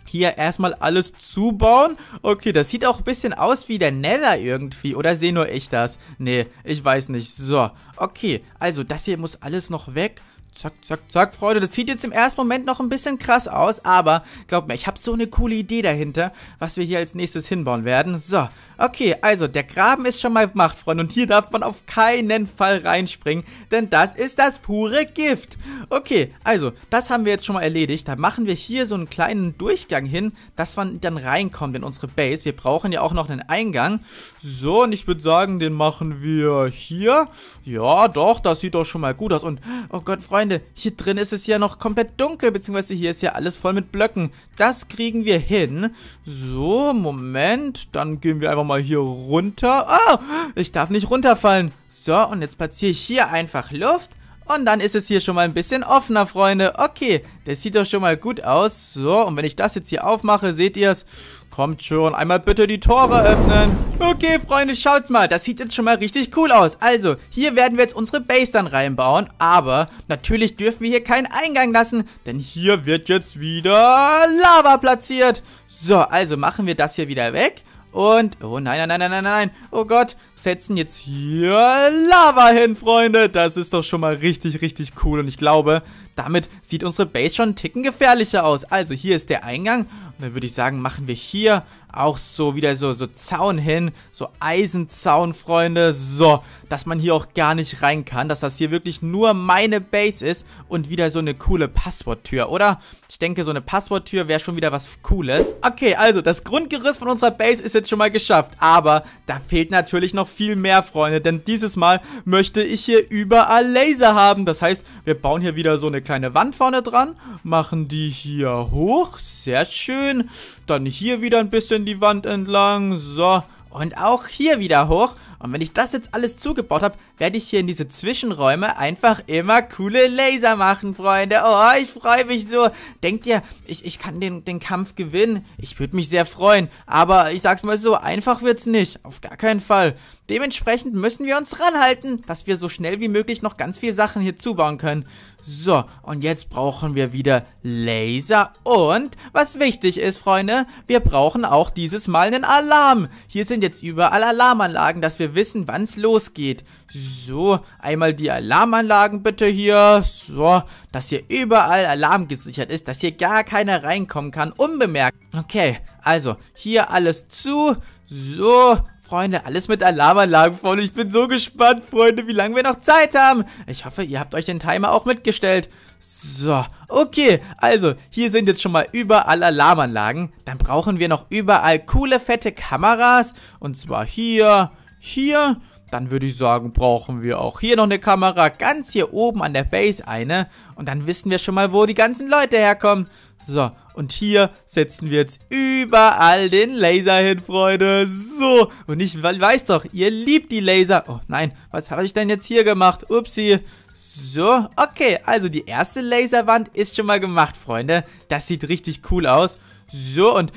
Speaker 2: hier erstmal alles zubauen. Okay, das sieht auch ein bisschen aus wie der Nether irgendwie. Oder sehe nur ich das? Nee, ich weiß nicht. So, okay. Also, das hier muss alles noch weg. Zack, zack, zack, Freunde. Das sieht jetzt im ersten Moment noch ein bisschen krass aus, aber glaubt mir, ich habe so eine coole Idee dahinter, was wir hier als nächstes hinbauen werden. So, okay, also der Graben ist schon mal gemacht, Freunde. Und hier darf man auf keinen Fall reinspringen, denn das ist das pure Gift. Okay, also, das haben wir jetzt schon mal erledigt. Da machen wir hier so einen kleinen Durchgang hin, dass man dann reinkommt in unsere Base. Wir brauchen ja auch noch einen Eingang. So, und ich würde sagen, den machen wir hier. Ja, doch, das sieht doch schon mal gut aus. Und, oh Gott, Freunde, hier drin ist es ja noch komplett dunkel, beziehungsweise hier ist ja alles voll mit Blöcken. Das kriegen wir hin. So, Moment. Dann gehen wir einfach mal hier runter. Oh, ich darf nicht runterfallen. So, und jetzt platziere ich hier einfach Luft. Und dann ist es hier schon mal ein bisschen offener, Freunde. Okay, das sieht doch schon mal gut aus. So, und wenn ich das jetzt hier aufmache, seht ihr es? Kommt schon, einmal bitte die Tore öffnen. Okay, Freunde, schaut's mal. Das sieht jetzt schon mal richtig cool aus. Also, hier werden wir jetzt unsere Base dann reinbauen. Aber natürlich dürfen wir hier keinen Eingang lassen, denn hier wird jetzt wieder Lava platziert. So, also machen wir das hier wieder weg. Und, oh nein, nein, nein, nein, nein, nein, oh Gott, setzen jetzt hier Lava hin, Freunde. Das ist doch schon mal richtig, richtig cool. Und ich glaube, damit sieht unsere Base schon einen Ticken gefährlicher aus. Also, hier ist der Eingang. Und dann würde ich sagen, machen wir hier auch so wieder so, so Zaun hin. So Eisenzaun, Freunde. So, dass man hier auch gar nicht rein kann. Dass das hier wirklich nur meine Base ist. Und wieder so eine coole Passworttür, oder? Ich denke, so eine Passworttür wäre schon wieder was Cooles. Okay, also, das Grundgerüst von unserer Base ist jetzt schon mal geschafft. Aber da fehlt natürlich noch viel mehr, Freunde. Denn dieses Mal möchte ich hier überall Laser haben. Das heißt, wir bauen hier wieder so eine kleine Wand vorne dran. Machen die hier hoch. Sehr schön. Dann hier wieder ein bisschen die Wand entlang. So. Und auch hier wieder hoch. Und wenn ich das jetzt alles zugebaut habe, werde ich hier in diese Zwischenräume einfach immer coole Laser machen, Freunde. Oh, ich freue mich so. Denkt ihr, ich, ich kann den, den Kampf gewinnen? Ich würde mich sehr freuen. Aber ich sag's mal so, einfach wird's nicht. Auf gar keinen Fall. Dementsprechend müssen wir uns ranhalten, dass wir so schnell wie möglich noch ganz viele Sachen hier zubauen können. So, und jetzt brauchen wir wieder Laser. Und, was wichtig ist, Freunde, wir brauchen auch dieses Mal einen Alarm. Hier sind jetzt überall Alarmanlagen, dass wir wissen, wann es losgeht. So, einmal die Alarmanlagen bitte hier. So, dass hier überall Alarm gesichert ist, dass hier gar keiner reinkommen kann, unbemerkt. Okay, also, hier alles zu. So, Freunde, alles mit Alarmanlagen voll. Ich bin so gespannt, Freunde, wie lange wir noch Zeit haben. Ich hoffe, ihr habt euch den Timer auch mitgestellt. So, okay, also, hier sind jetzt schon mal überall Alarmanlagen. Dann brauchen wir noch überall coole, fette Kameras. Und zwar hier, hier. Dann würde ich sagen, brauchen wir auch hier noch eine Kamera. Ganz hier oben an der Base eine. Und dann wissen wir schon mal, wo die ganzen Leute herkommen. So, und hier setzen wir jetzt überall den Laser hin, Freunde. So, und ich weiß doch, ihr liebt die Laser. Oh nein, was habe ich denn jetzt hier gemacht? Upsi. So, okay, also die erste Laserwand ist schon mal gemacht, Freunde. Das sieht richtig cool aus. So, und,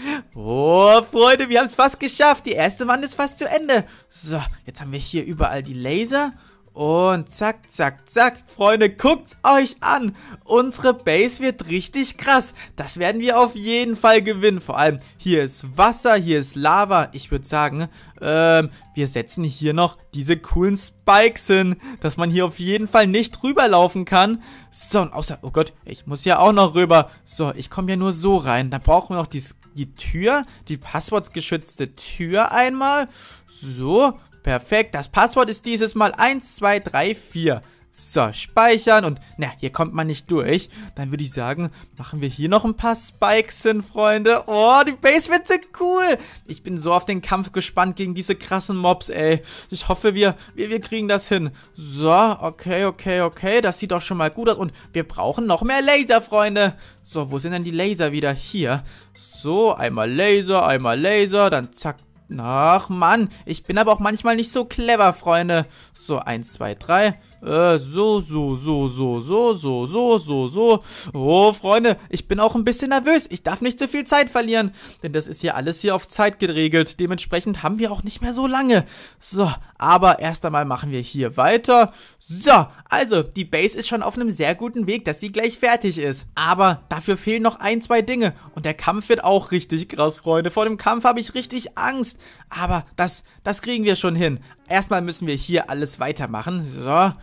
Speaker 2: oh, Freunde, wir haben es fast geschafft. Die erste Wand ist fast zu Ende. So, jetzt haben wir hier überall die Laser. Und zack, zack, zack. Freunde, guckt's euch an. Unsere Base wird richtig krass. Das werden wir auf jeden Fall gewinnen. Vor allem, hier ist Wasser, hier ist Lava. Ich würde sagen, ähm, wir setzen hier noch diese coolen Spikes hin, dass man hier auf jeden Fall nicht rüberlaufen kann. So, und außer, oh Gott, ich muss ja auch noch rüber. So, ich komme ja nur so rein. Dann brauchen wir noch die, die Tür, die passwortgeschützte Tür einmal. So, perfekt, das Passwort ist dieses Mal eins, zwei, drei, vier. So, speichern und, na, hier kommt man nicht durch. Dann würde ich sagen, machen wir hier noch ein paar Spikes hin, Freunde. Oh, die Base wird so cool. Ich bin so auf den Kampf gespannt gegen diese krassen Mobs, ey. Ich hoffe, wir, wir, wir kriegen das hin. So, okay, okay, okay, das sieht doch schon mal gut aus. Und wir brauchen noch mehr Laser, Freunde. So, wo sind denn die Laser wieder? Hier. So, einmal Laser, einmal Laser, dann zack. Ach, Mann. Ich bin aber auch manchmal nicht so clever, Freunde. So, eins, zwei, drei.
Speaker 1: Äh, so, so, so, so, so, so, so, so, so. Oh, Freunde, ich bin auch ein bisschen nervös. Ich darf nicht zu viel Zeit verlieren, denn das ist hier alles hier auf Zeit geregelt. Dementsprechend haben wir auch nicht mehr so lange. So, aber erst einmal machen wir hier weiter. So, also, die Base ist schon auf einem sehr guten Weg, dass sie gleich fertig ist. Aber dafür fehlen noch ein, zwei Dinge. Und der Kampf wird auch richtig krass, Freunde. Vor dem Kampf habe ich richtig Angst. Aber das, das kriegen wir schon hin. Erstmal müssen wir hier alles weitermachen. So,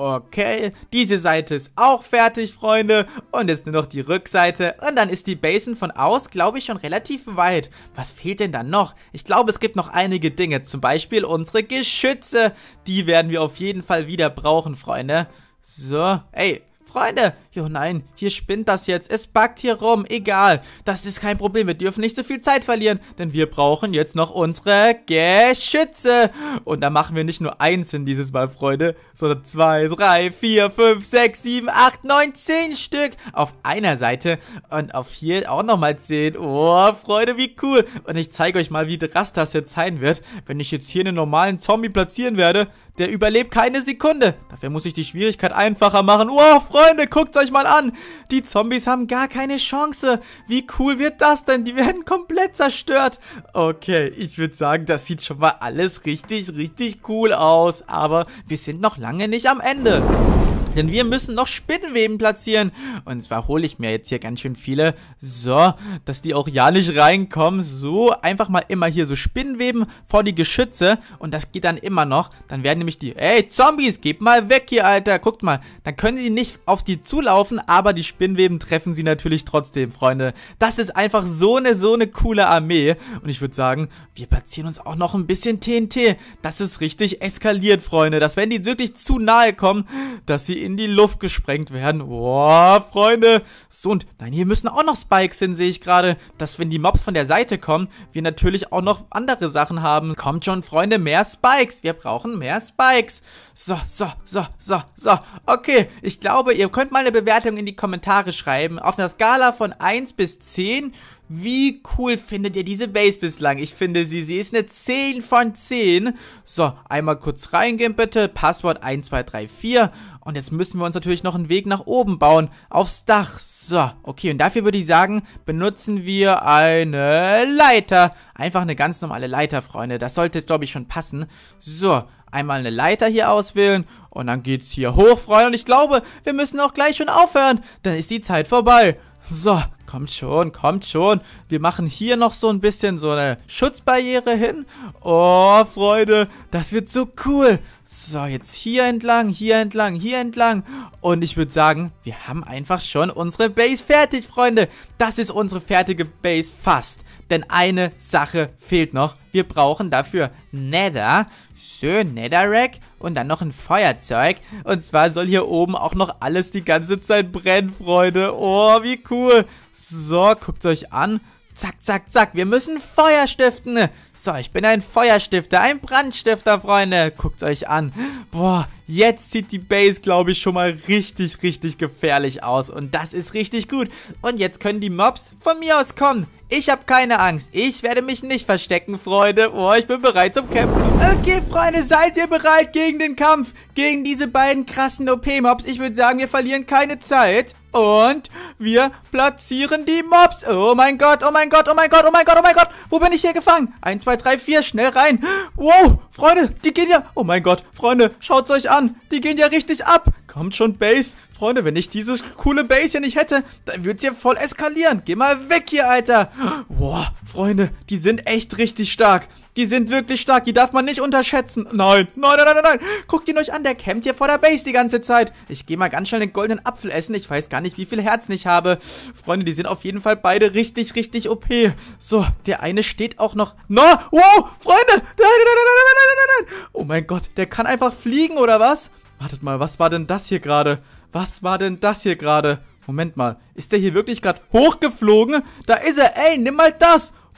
Speaker 1: okay. Diese Seite ist auch fertig, Freunde. Und jetzt nur noch die Rückseite. Und dann ist die Basen von aus, glaube ich, schon relativ weit. Was fehlt denn dann noch? Ich glaube, es gibt noch einige Dinge. Zum Beispiel unsere Geschütze. Die werden wir auf jeden Fall wieder brauchen, Freunde. So, ey, Freunde, jo nein, hier spinnt das jetzt, es buggt hier rum, egal, das ist kein Problem, wir dürfen nicht so viel Zeit verlieren, denn wir brauchen jetzt noch unsere Geschütze. Und da machen wir nicht nur einzeln dieses Mal, Freunde, sondern zwei, drei, vier, fünf, sechs, sieben, acht, neun, zehn Stück auf einer Seite und auf hier auch nochmal zehn. Oh, Freunde, wie cool. Und ich zeige euch mal, wie krass das jetzt sein wird, wenn ich jetzt hier einen normalen Zombie platzieren werde. Der überlebt keine Sekunde. Dafür muss ich die Schwierigkeit einfacher machen. Wow, Freunde, guckt euch mal an. Die Zombies haben gar keine Chance. Wie cool wird das denn? Die werden komplett zerstört. Okay, ich würde sagen, das sieht schon mal alles richtig, richtig cool aus. Aber wir sind noch lange nicht am Ende. Denn wir müssen noch Spinnenweben platzieren. Und zwar hole ich mir jetzt hier ganz schön viele. So, dass die auch ja nicht reinkommen. So, einfach mal immer hier so Spinnenweben vor die Geschütze. Und das geht dann immer noch. Dann werden nämlich die... Ey, Zombies, geht mal weg hier, Alter. Guckt mal. Dann können sie nicht auf die zulaufen, aber die Spinnenweben treffen sie natürlich trotzdem, Freunde. Das ist einfach so eine, so eine coole Armee. Und ich würde sagen, wir platzieren uns auch noch ein bisschen T N T. Das ist richtig eskaliert, Freunde. Dass wenn die wirklich zu nahe kommen, dass sie in die Luft gesprengt werden. Boah, Freunde. So, und nein, hier müssen auch noch Spikes hin, sehe ich gerade. Dass, wenn die Mobs von der Seite kommen, wir natürlich auch noch andere Sachen haben. Kommt schon, Freunde, mehr Spikes. Wir brauchen mehr Spikes. So, so, so, so, so. Okay, ich glaube, ihr könnt mal eine Bewertung in die Kommentare schreiben. Auf einer Skala von eins bis zehn. Wie cool findet ihr diese Base bislang? Ich finde sie, sie ist eine zehn von zehn. So, einmal kurz reingehen bitte. Passwort eins zwei drei vier. Und jetzt müssen wir uns natürlich noch einen Weg nach oben bauen. Aufs Dach. So, okay. Und dafür würde ich sagen, benutzen wir eine Leiter. Einfach eine ganz normale Leiter, Freunde. Das sollte, glaube ich, schon passen. So, einmal eine Leiter hier auswählen. Und dann geht's hier hoch, Freunde. Und ich glaube, wir müssen auch gleich schon aufhören. Dann ist die Zeit vorbei. So, kommt schon, kommt schon. Wir machen hier noch so ein bisschen so eine Schutzbarriere hin. Oh, Freunde, das wird so cool. So, jetzt hier entlang, hier entlang, hier entlang. Und ich würde sagen, wir haben einfach schon unsere Base fertig, Freunde. Das ist unsere fertige Base fast. Denn eine Sache fehlt noch. Wir brauchen dafür Nether. So, Netherrack. Und dann noch ein Feuerzeug. Und zwar soll hier oben auch noch alles die ganze Zeit brennen, Freunde. Oh, wie cool. So, guckt euch an. Zack, zack, zack. Wir müssen Feuer stiften. So, ich bin ein Feuerstifter, ein Brandstifter, Freunde. Guckt euch an. Boah, jetzt sieht die Base, glaube ich, schon mal richtig, richtig gefährlich aus. Und das ist richtig gut. Und jetzt können die Mobs von mir aus kommen. Ich habe keine Angst. Ich werde mich nicht verstecken, Freunde. Oh, ich bin bereit zum Kämpfen. Okay, Freunde, seid ihr bereit gegen den Kampf? Gegen diese beiden krassen O P-Mobs? Ich würde sagen, wir verlieren keine Zeit. Und wir platzieren die Mobs. Oh mein Gott, oh mein Gott, oh mein Gott, oh mein Gott, oh mein Gott. Wo bin ich hier gefangen? eins, zwei, drei, vier, schnell rein. Wow, Freunde, die gehen ja... Oh mein Gott, Freunde, schaut's euch an. Die gehen ja richtig ab. Kommt schon, Base. Freunde, wenn ich dieses coole Base hier nicht hätte, dann würde es hier voll eskalieren. Geh mal weg hier, Alter. Boah, Freunde, die sind echt richtig stark. Die sind wirklich stark, die darf man nicht unterschätzen. Nein, nein, nein, nein, nein. Guckt ihn euch an, der campt hier vor der Base die ganze Zeit. Ich gehe mal ganz schnell den goldenen Apfel essen. Ich weiß gar nicht, wie viel Herzen ich habe. Freunde, die sind auf jeden Fall beide richtig, richtig O P. So, der eine steht auch noch... No, wow, Freunde. Nein, nein, nein, nein, nein, nein, nein. Oh mein Gott, der kann einfach fliegen, oder was? Wartet mal, was war denn das hier gerade? Was war denn das hier gerade? Moment mal, ist der hier wirklich gerade hochgeflogen? Da ist er, ey, nimm mal das.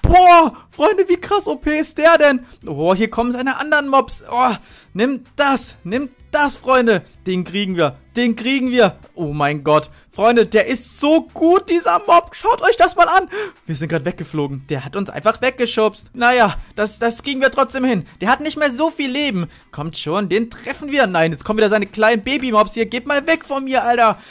Speaker 1: Boah, Freunde, wie krass O P ist der denn? Oh, hier kommen seine anderen Mobs. Oh, nimm das, nimm das, Freunde. Den kriegen wir, den kriegen wir. Oh mein Gott, Freunde, der ist so gut, dieser Mob. Schaut euch das mal an. Wir sind gerade weggeflogen. Der hat uns einfach weggeschubst. Naja, das, das kriegen wir trotzdem hin. Der hat nicht mehr so viel Leben. Kommt schon, den treffen wir. Nein, jetzt kommen wieder seine kleinen Babymobs hier. Geht mal weg von mir, Alter.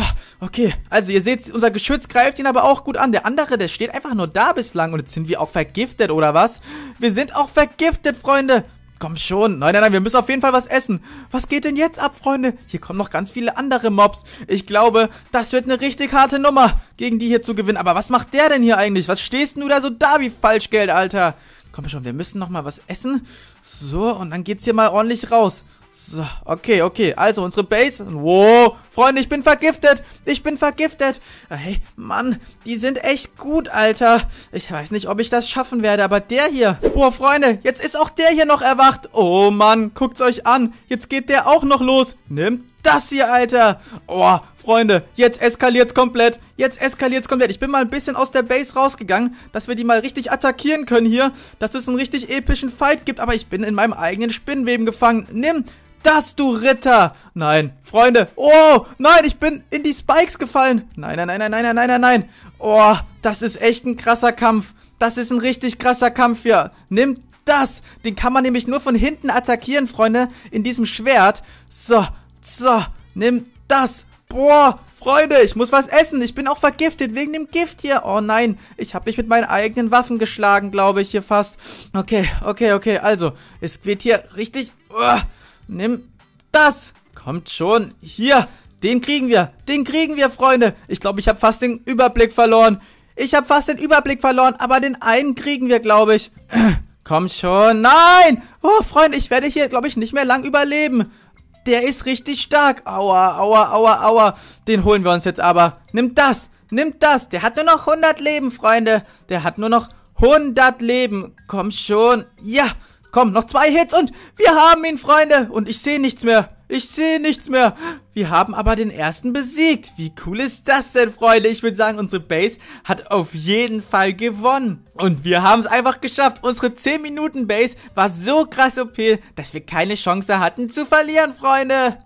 Speaker 1: Okay, also ihr seht, unser Geschütz greift ihn aber auch gut an. Der andere, der steht einfach nur da bislang. Und jetzt sind wir auch vergiftet, oder was? Wir sind auch vergiftet, Freunde. Komm schon. Nein, nein, nein, wir müssen auf jeden Fall was essen. Was geht denn jetzt ab, Freunde? Hier kommen noch ganz viele andere Mobs. Ich glaube, das wird eine richtig harte Nummer, gegen die hier zu gewinnen. Aber was macht der denn hier eigentlich? Was stehst denn du da so da wie Falschgeld, Alter? Komm schon, wir müssen noch mal was essen. So, und dann geht's hier mal ordentlich raus. So, okay, okay, also unsere Base. Wow, Freunde, ich bin vergiftet. Ich bin vergiftet. Hey, Mann, die sind echt gut, Alter. Ich weiß nicht, ob ich das schaffen werde, aber der hier. Boah, Freunde, jetzt ist auch der hier noch erwacht. Oh, Mann, guckt's euch an. Jetzt geht der auch noch los. Nimmt das hier, Alter. Oh, Freunde, jetzt eskaliert's komplett. Jetzt eskaliert's komplett. Ich bin mal ein bisschen aus der Base rausgegangen, dass wir die mal richtig attackieren können hier. Dass es einen richtig epischen Fight gibt, aber ich bin in meinem eigenen Spinnenweben gefangen. Nimm das, du Ritter! Nein, Freunde. Oh, nein, ich bin in die Spikes gefallen. Nein, nein, nein, nein, nein, nein, nein, nein. Oh, das ist echt ein krasser Kampf. Das ist ein richtig krasser Kampf hier. Nimm das. Den kann man nämlich nur von hinten attackieren, Freunde. In diesem Schwert. So, so, nimm das. Boah, Freunde, ich muss was essen. Ich bin auch vergiftet wegen dem Gift hier. Oh nein, ich habe mich mit meinen eigenen Waffen geschlagen, glaube ich, hier fast. Okay, okay, okay. Also, es wird hier richtig... Uh, nimm das. Kommt schon. Hier, den kriegen wir. Den kriegen wir, Freunde. Ich glaube, ich habe fast den Überblick verloren. Ich habe fast den Überblick verloren, aber den einen kriegen wir, glaube ich. Komm schon. Nein. Oh, Freunde, ich werde hier, glaube ich, nicht mehr lang überleben. Der ist richtig stark. Aua, aua, aua, aua. Den holen wir uns jetzt aber. Nimm das. Nimm das. Der hat nur noch hundert Leben, Freunde. Der hat nur noch hundert Leben. Komm schon. Ja. Komm, noch zwei Hits und wir haben ihn, Freunde. Und ich sehe nichts mehr. Ich sehe nichts mehr. Wir haben aber den ersten besiegt. Wie cool ist das denn, Freunde? Ich würde sagen, unsere Base hat auf jeden Fall gewonnen. Und wir haben es einfach geschafft. Unsere zehn Minuten Base war so krass O P, dass wir keine Chance hatten zu verlieren, Freunde.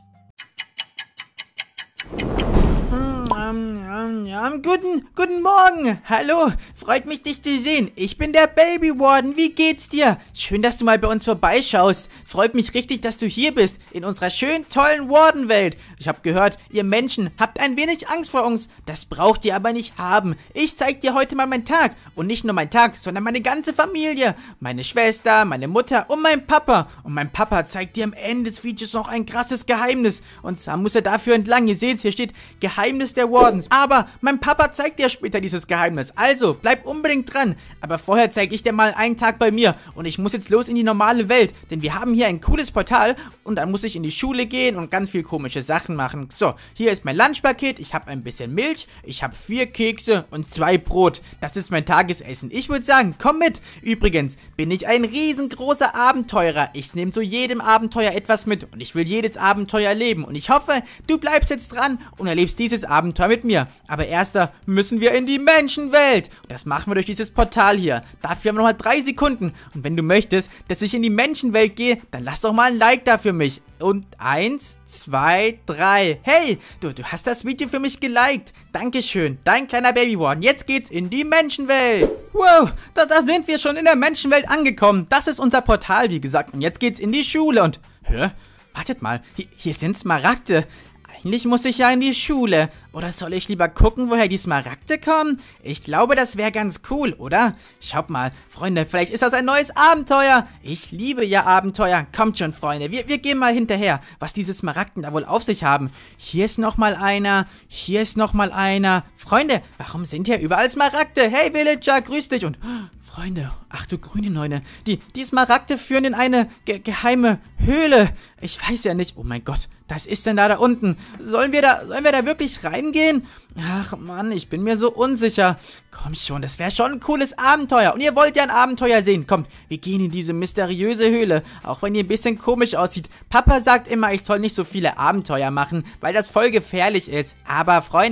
Speaker 1: Guten, guten Morgen. Hallo, freut mich, dich zu sehen. Ich bin der Baby Warden. Wie geht's dir? Schön, dass du mal bei uns vorbeischaust. Freut mich richtig, dass du hier bist, in unserer schönen, tollen Warden-Welt. Ich habe gehört, ihr Menschen habt ein wenig Angst vor uns. Das braucht ihr aber nicht haben. Ich zeig dir heute mal meinen Tag. Und nicht nur meinen Tag, sondern meine ganze Familie. Meine Schwester, meine Mutter und mein Papa. Und mein Papa zeigt dir am Ende des Videos noch ein krasses Geheimnis. Und zwar muss er dafür entlang. Ihr seht, hier steht Geheimnis der Wardens. Aber mein Papa zeigt dir später dieses Geheimnis. Also, bleib unbedingt dran. Aber vorher zeige ich dir mal einen Tag bei mir. Und ich muss jetzt los in die normale Welt. Denn wir haben hier ein cooles Portal. Und dann muss ich in die Schule gehen und ganz viel komische Sachen machen. So, hier ist mein Lunchpaket. Ich habe ein bisschen Milch. Ich habe vier Kekse und zwei Brot. Das ist mein Tagesessen. Ich würde sagen, komm mit. Übrigens bin ich ein riesengroßer Abenteurer. Ich nehme zu jedem Abenteuer etwas mit. Und ich will jedes Abenteuer leben. Und ich hoffe, du bleibst jetzt dran und erlebst dieses Abenteuer mit mir. Aber erster müssen wir in die Menschenwelt. Und das machen wir durch dieses Portal hier. Dafür haben wir nochmal drei Sekunden. Und wenn du möchtest, dass ich in die Menschenwelt gehe, dann lass doch mal ein Like da für mich. Und eins, zwei, drei. Hey, du, du hast das Video für mich geliked. Dankeschön, dein kleiner Baby Warden. Jetzt geht's in die Menschenwelt. Wow, da, da sind wir schon in der Menschenwelt angekommen. Das ist unser Portal, wie gesagt. Und jetzt geht's in die Schule. Und, hä? Wartet mal, hier, hier sind Smaragde. Eigentlich muss ich ja in die Schule. Oder soll ich lieber gucken, woher die Smaragde kommen? Ich glaube, das wäre ganz cool, oder? Schaut mal, Freunde, vielleicht ist das ein neues Abenteuer. Ich liebe ja Abenteuer. Kommt schon, Freunde, wir, wir gehen mal hinterher, was diese Smaragden da wohl auf sich haben. Hier ist nochmal einer. Hier ist nochmal einer. Freunde, warum sind hier überall Smaragde? Hey, Villager, grüß dich. Und... Freunde, ach du grüne Neune, die, die Smaragde führen in eine ge geheime Höhle. Ich weiß ja nicht, oh mein Gott, was ist denn da da unten? Sollen wir da, sollen wir da wirklich reingehen? Ach Mann, ich bin mir so unsicher. Komm schon, das wäre schon ein cooles Abenteuer. Und ihr wollt ja ein Abenteuer sehen. Kommt, wir gehen in diese mysteriöse Höhle, auch wenn die ein bisschen komisch aussieht. Papa sagt immer, ich soll nicht so viele Abenteuer machen, weil das voll gefährlich ist. Aber Freunde,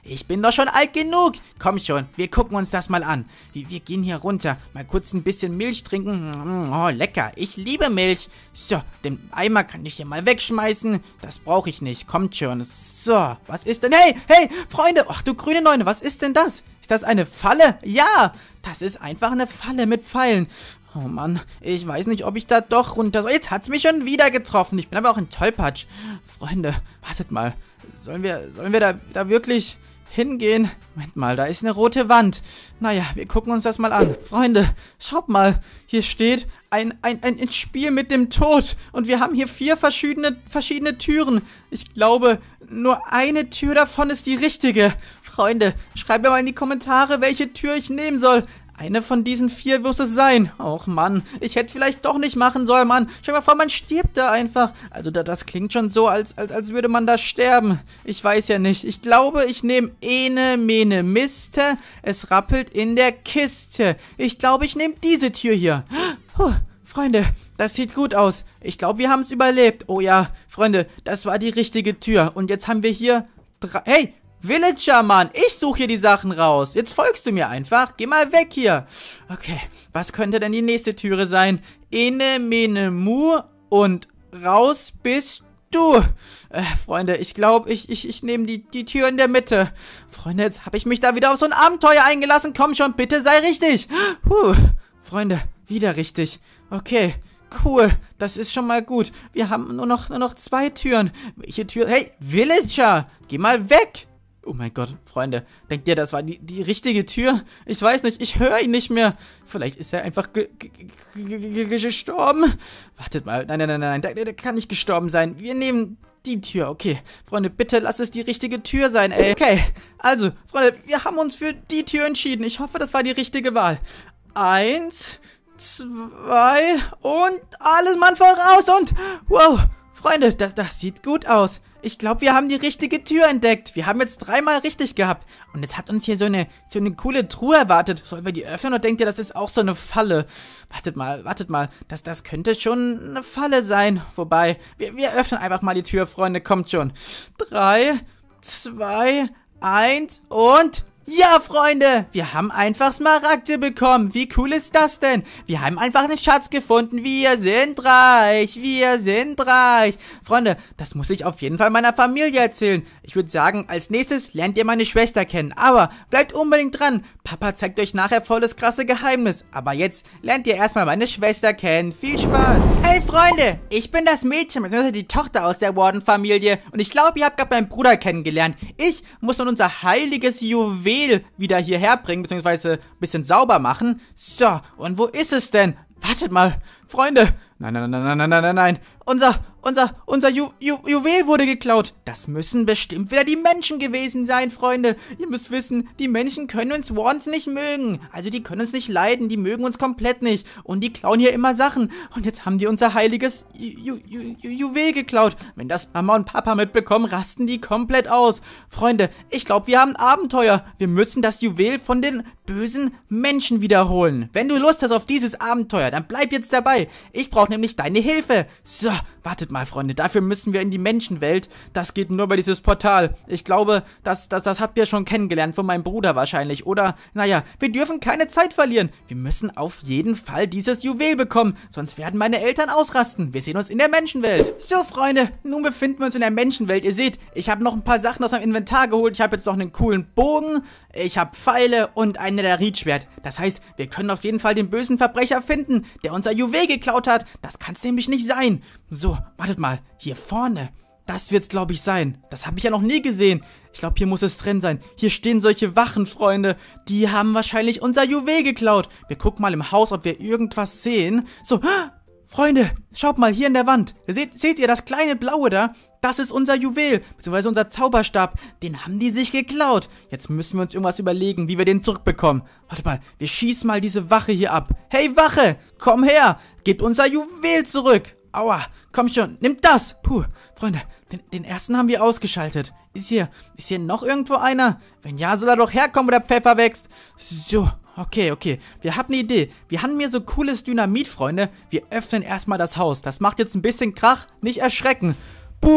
Speaker 2: Ich bin doch schon alt genug. Komm schon, wir gucken uns das mal an. Wir, wir gehen hier runter. Mal kurz ein bisschen Milch trinken. Oh, lecker. Ich liebe Milch. So, den Eimer kann ich hier mal wegschmeißen. Das brauche ich nicht. Kommt schon. So, was ist denn? Hey, hey, Freunde. Ach, du grüne Neune, was ist denn das? Ist das eine Falle? Ja, das ist einfach eine Falle mit Pfeilen. Oh Mann, ich weiß nicht, ob ich da doch runter soll. Jetzt hat es mich schon wieder getroffen. Ich bin aber auch ein Tollpatsch. Freunde, wartet mal. Sollen wir, sollen wir da, da wirklich hingehen? Moment mal, da ist eine rote Wand. Naja, wir gucken uns das mal an. Freunde, schaut mal. Hier steht ein, ein, ein, ein Spiel mit dem Tod. Und wir haben hier vier verschiedene, verschiedene Türen. Ich glaube, nur eine Tür davon ist die richtige. Freunde, schreibt mir mal in die Kommentare, welche Tür ich nehmen soll. Eine von diesen vier muss es sein. Och Mann, ich hätte vielleicht doch nicht machen sollen, Mann. Stell dir mal vor, man stirbt da einfach. Also da, das klingt schon so, als, als, als würde man da sterben. Ich weiß ja nicht. Ich glaube, ich nehme Ene, Mene, Miste. Es rappelt in der Kiste. Ich glaube, ich nehme diese Tür hier. Puh, Freunde, das sieht gut aus. Ich glaube, wir haben es überlebt. Oh ja, Freunde, das war die richtige Tür. Und jetzt haben wir hier drei... Hey! Villager, Mann, ich suche hier die Sachen raus. Jetzt folgst du mir einfach. Geh mal weg hier. Okay, was könnte denn die nächste Türe sein? Ene, mene, mu und raus bist du. Äh, Freunde, ich glaube, ich, ich, ich nehme die, die Tür in der Mitte. Freunde, jetzt habe ich mich da wieder auf so ein Abenteuer eingelassen. Komm schon, bitte sei richtig. Puh, Freunde, wieder richtig. Okay. Cool, das ist schon mal gut. Wir haben nur noch, nur noch zwei Türen. Welche Tür? Hey, Villager, geh mal weg. Oh mein Gott, Freunde, denkt ihr, das war die, die richtige Tür? Ich weiß nicht, ich höre ihn nicht mehr. Vielleicht ist er einfach ge ge ge ge gestorben. Wartet mal, nein, nein, nein, nein, der, der kann nicht gestorben sein. Wir nehmen die Tür, okay. Freunde, bitte lass es die richtige Tür sein, ey. Okay, also, Freunde, wir haben uns für die Tür entschieden. Ich hoffe, das war die richtige Wahl. Eins, zwei und alles Mann voraus und wow, Freunde, das, das sieht gut aus. Ich glaube, wir haben die richtige Tür entdeckt. Wir haben jetzt dreimal richtig gehabt. Und jetzt hat uns hier so eine, so eine coole Truhe erwartet. Sollen wir die öffnen oder denkt ihr, das ist auch so eine Falle? Wartet mal, wartet mal. Das, das könnte schon eine Falle sein. Wobei, wir, wir öffnen einfach mal die Tür, Freunde. Kommt schon. Drei, zwei, eins und... Ja, Freunde, wir haben einfach Smaragde bekommen. Wie cool ist das denn? Wir haben einfach einen Schatz gefunden. Wir sind reich, wir sind reich. Freunde, das muss ich auf jeden Fall meiner Familie erzählen. Ich würde sagen, als nächstes lernt ihr meine Schwester kennen. Aber bleibt unbedingt dran. Papa zeigt euch nachher voll das krasse Geheimnis. Aber jetzt lernt ihr erstmal meine Schwester kennen. Viel Spaß. Hey, Freunde, ich bin das Mädchen, bzw. die Tochter aus der Warden-Familie. Und ich glaube, ihr habt gerade meinen Bruder kennengelernt. Ich muss nun unser heiliges Juwel wieder hierher bringen, beziehungsweise ein bisschen sauber machen. So, und wo ist es denn? Wartet mal, Freunde. Nein, nein, nein, nein, nein, nein, nein, nein. Unser, unser, unser Ju, Ju, Juwel wurde geklaut. Das müssen bestimmt wieder die Menschen gewesen sein, Freunde. Ihr müsst wissen, die Menschen können uns Wardens nicht mögen. Also die können uns nicht leiden, die mögen uns komplett nicht. Und die klauen hier immer Sachen. Und jetzt haben die unser heiliges Ju, Ju, Ju, Juwel geklaut. Wenn das Mama und Papa mitbekommen, rasten die komplett aus. Freunde, ich glaube, wir haben Abenteuer. Wir müssen das Juwel von den bösen Menschen wiederholen. Wenn du Lust hast auf dieses Abenteuer, dann bleib jetzt dabei. Ich brauche nämlich deine Hilfe. So, wartet mal, Freunde. Dafür müssen wir in die Menschenwelt. Das geht nur über dieses Portal. Ich glaube, das, das, das habt ihr schon kennengelernt von meinem Bruder wahrscheinlich. Oder, naja, wir dürfen keine Zeit verlieren. Wir müssen auf jeden Fall dieses Juwel bekommen. Sonst werden meine Eltern ausrasten. Wir sehen uns in der Menschenwelt. So, Freunde, nun befinden wir uns in der Menschenwelt. Ihr seht, ich habe noch ein paar Sachen aus meinem Inventar geholt. Ich habe jetzt noch einen coolen Bogen. Ich habe Pfeile und ein Netherite-Schwert. Das heißt, wir können auf jeden Fall den bösen Verbrecher finden, der unser Juwel geklaut hat. Das kann es nämlich nicht sein. So, wartet mal. Hier vorne. Das wird's, glaube ich, sein. Das habe ich ja noch nie gesehen. Ich glaube, hier muss es drin sein. Hier stehen solche Wachen, Freunde. Die haben wahrscheinlich unser Juwel geklaut. Wir gucken mal im Haus, ob wir irgendwas sehen. So, Freunde, schaut mal hier in der Wand. Seht, seht ihr das kleine Blaue da? Das ist unser Juwel, beziehungsweise unser Zauberstab. Den haben die sich geklaut. Jetzt müssen wir uns irgendwas überlegen, wie wir den zurückbekommen. Warte mal, wir schießen mal diese Wache hier ab. Hey, Wache, komm her. Gebt unser Juwel zurück. Aua, komm schon, nimm das. Puh, Freunde, den, den ersten haben wir ausgeschaltet. Ist hier, ist hier noch irgendwo einer? Wenn ja, soll er doch herkommen, wo der Pfeffer wächst. So, okay, okay. Wir haben eine Idee. Wir haben hier so cooles Dynamit, Freunde. Wir öffnen erstmal das Haus. Das macht jetzt ein bisschen Krach. Nicht erschrecken. Boom.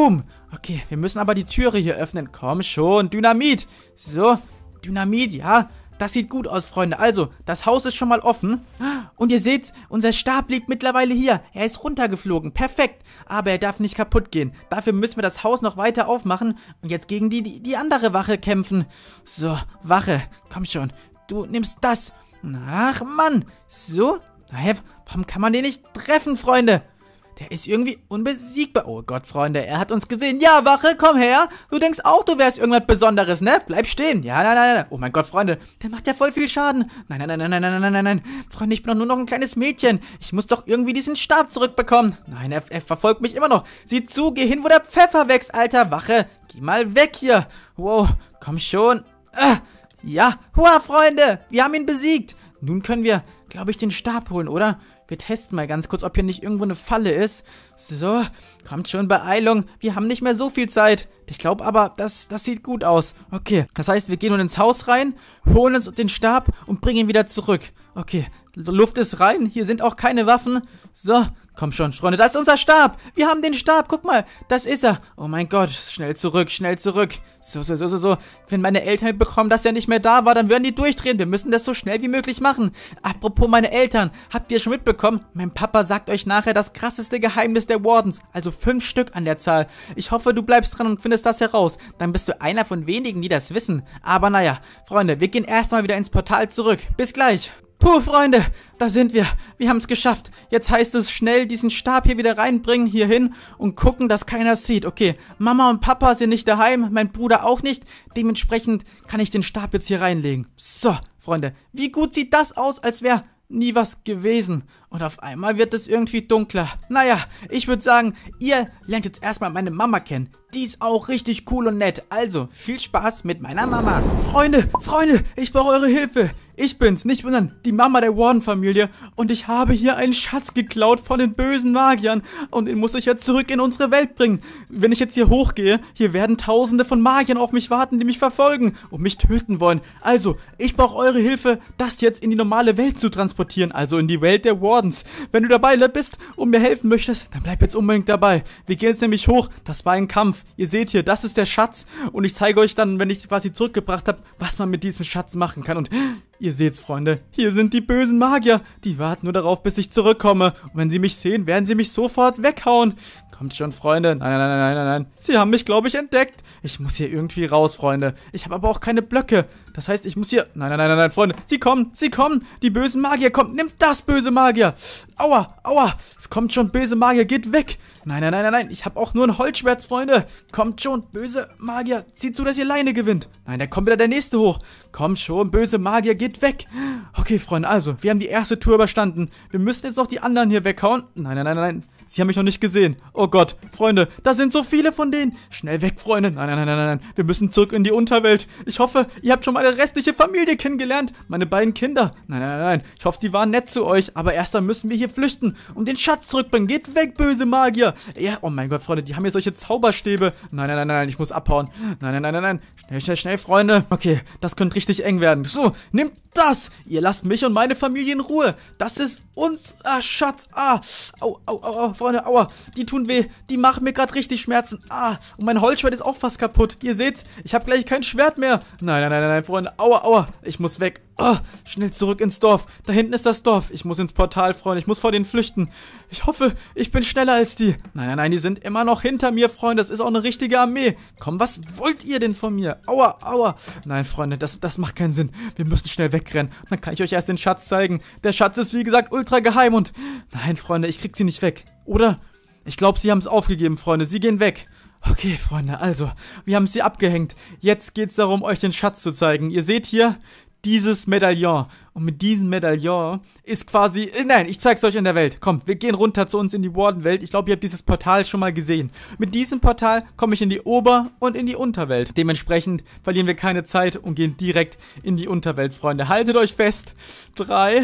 Speaker 2: Okay, wir müssen aber die Türe hier öffnen. Komm schon, Dynamit. So, Dynamit, ja. Das sieht gut aus, Freunde. Also, das Haus ist schon mal offen. Und ihr seht, unser Stab liegt mittlerweile hier. Er ist runtergeflogen. Perfekt. Aber er darf nicht kaputt gehen. Dafür müssen wir das Haus noch weiter aufmachen und jetzt gegen die, die, die andere Wache kämpfen. So, Wache, komm schon. Du nimmst das. Ach, Mann. So? Naja, warum kann man den nicht treffen, Freunde? Der ist irgendwie unbesiegbar. Oh Gott, Freunde, er hat uns gesehen. Ja, Wache, komm her. Du denkst auch, du wärst irgendwas Besonderes, ne? Bleib stehen. Ja, nein, nein, nein. Oh mein Gott, Freunde, der macht ja voll viel Schaden. Nein, nein, nein, nein, nein, nein, nein, nein, nein. Freunde, ich bin doch nur noch ein kleines Mädchen. Ich muss doch irgendwie diesen Stab zurückbekommen. Nein, er, er verfolgt mich immer noch. Sieh zu, geh hin, wo der Pfeffer wächst, Alter. Wache, geh mal weg hier. Wow, komm schon. Ah, ja, hua, Freunde, wir haben ihn besiegt. Nun können wir, glaube ich, den Stab holen, oder? Wir testen mal ganz kurz, ob hier nicht irgendwo eine Falle ist. So, kommt schon, Beeilung. Wir haben nicht mehr so viel Zeit. Ich glaube aber, das, das sieht gut aus. Okay, das heißt, wir gehen nun ins Haus rein, holen uns den Stab und bringen ihn wieder zurück. Okay, Luft ist rein. Hier sind auch keine Waffen. So, komm schon, Freunde, das ist unser Stab. Wir haben den Stab, guck mal, das ist er. Oh mein Gott, schnell zurück, schnell zurück. So, so, so, so, so. Wenn meine Eltern bekommen, dass er nicht mehr da war, dann würden die durchdrehen. Wir müssen das so schnell wie möglich machen. Apropos meine Eltern, habt ihr schon mitbekommen? Mein Papa sagt euch nachher das krasseste Geheimnis der Wardens. Also fünf Stück an der Zahl. Ich hoffe, du bleibst dran und findest das heraus. Dann bist du einer von wenigen, die das wissen. Aber naja, Freunde, wir gehen erstmal wieder ins Portal zurück. Bis gleich. Puh, Freunde, da sind wir. Wir haben es geschafft. Jetzt heißt es schnell diesen Stab hier wieder reinbringen, hier hin und gucken, dass keiner es sieht. Okay, Mama und Papa sind nicht daheim, mein Bruder auch nicht. Dementsprechend kann ich den Stab jetzt hier reinlegen. So, Freunde, wie gut sieht das aus, als wäre nie was gewesen. Und auf einmal wird es irgendwie dunkler. Naja, ich würde sagen, ihr lernt jetzt erstmal meine Mama kennen. Die ist auch richtig cool und nett. Also, viel Spaß mit meiner Mama. Freunde, Freunde, ich brauche eure Hilfe. Ich bin's, nicht wundern, die Mama der Warden-Familie. Und ich habe hier einen Schatz geklaut von den bösen Magiern. Und den muss ich jetzt zurück in unsere Welt bringen. Wenn ich jetzt hier hochgehe, hier werden tausende von Magiern auf mich warten, die mich verfolgen und mich töten wollen. Also, ich brauche eure Hilfe, das jetzt in die normale Welt zu transportieren. Also in die Welt der Wardens. Wenn du dabei bist und mir helfen möchtest, dann bleib jetzt unbedingt dabei. Wir gehen jetzt nämlich hoch. Das war ein Kampf. Ihr seht hier, das ist der Schatz. Und ich zeige euch dann, wenn ich quasi zurückgebracht habe, was man mit diesem Schatz machen kann. Und ihr seht's, Freunde, hier sind die bösen Magier. Die warten nur darauf, bis ich zurückkomme. Und wenn sie mich sehen, werden sie mich sofort weghauen. Kommt schon, Freunde. Nein, nein, nein, nein, nein, nein. Sie haben mich, glaube ich, entdeckt. Ich muss hier irgendwie raus, Freunde. Ich habe aber auch keine Blöcke. Das heißt, ich muss hier... Nein, nein, nein, nein, nein, Freunde. Sie kommen, sie kommen. Die bösen Magier kommen. Nimmt das, böse Magier. Aua, aua. Es kommt schon, böse Magier. Geht weg. Nein, nein, nein, nein, nein. Ich habe auch nur ein Holzschwert, Freunde. Kommt schon, böse Magier. Sieh zu, dass ihr Leine gewinnt. Nein, da kommt wieder der nächste hoch. Kommt schon, böse Magier. Geht weg. Okay, Freunde, also, wir haben die erste Tour überstanden. Wir müssen jetzt noch die anderen hier weghauen. Nein, nein, nein, nein. Sie haben mich noch nicht gesehen. Oh Gott, Freunde, da sind so viele von denen. Schnell weg, Freunde. Nein, nein, nein, nein, nein. Wir müssen zurück in die Unterwelt. Ich hoffe, ihr habt schon meine restliche Familie kennengelernt. Meine beiden Kinder. Nein, nein, nein, nein. Ich hoffe, die waren nett zu euch. Aber erst dann müssen wir hier flüchten und den Schatz zurückbringen. Geht weg, böse Magier. Ja, oh mein Gott, Freunde, die haben hier solche Zauberstäbe. Nein, nein, nein, nein, ich muss abhauen. Nein, nein, nein, nein, nein. Schnell, schnell, schnell, Freunde. Okay, das könnte richtig eng werden. So, nehmt das. Ihr lasst mich und meine Familie in Ruhe. Das ist unser Schatz. Ah, au, au, au, au. Freunde, aua, die tun weh, die machen mir gerade richtig Schmerzen. Ah, und mein Holzschwert ist auch fast kaputt. Ihr seht's, ich habe gleich kein Schwert mehr. Nein, nein, nein, nein, Freunde, aua, aua, ich muss weg. Oh, schnell zurück ins Dorf. Da hinten ist das Dorf. Ich muss ins Portal, Freunde, ich muss vor denen flüchten. Ich hoffe, ich bin schneller als die. Nein, nein, nein, die sind immer noch hinter mir, Freunde. Das ist auch eine richtige Armee. Komm, was wollt ihr denn von mir? Aua, aua. Nein, Freunde, das, das macht keinen Sinn. Wir müssen schnell wegrennen. Dann kann ich euch erst den Schatz zeigen. Der Schatz ist, wie gesagt, ultra geheim und... Nein, Freunde, ich krieg sie nicht weg. Oder? Ich glaube, sie haben es aufgegeben, Freunde. Sie gehen weg. Okay, Freunde, also, wir haben sie abgehängt. Jetzt geht es darum, euch den Schatz zu zeigen. Ihr seht hier dieses Medaillon. Und mit diesem Medaillon ist quasi... Nein, ich zeig's euch in der Welt. Kommt, wir gehen runter zu uns in die Warden-Welt. Ich glaube, ihr habt dieses Portal schon mal gesehen. Mit diesem Portal komme ich in die Ober- und in die Unterwelt. Dementsprechend verlieren wir keine Zeit und gehen direkt in die Unterwelt, Freunde. Haltet euch fest. Drei,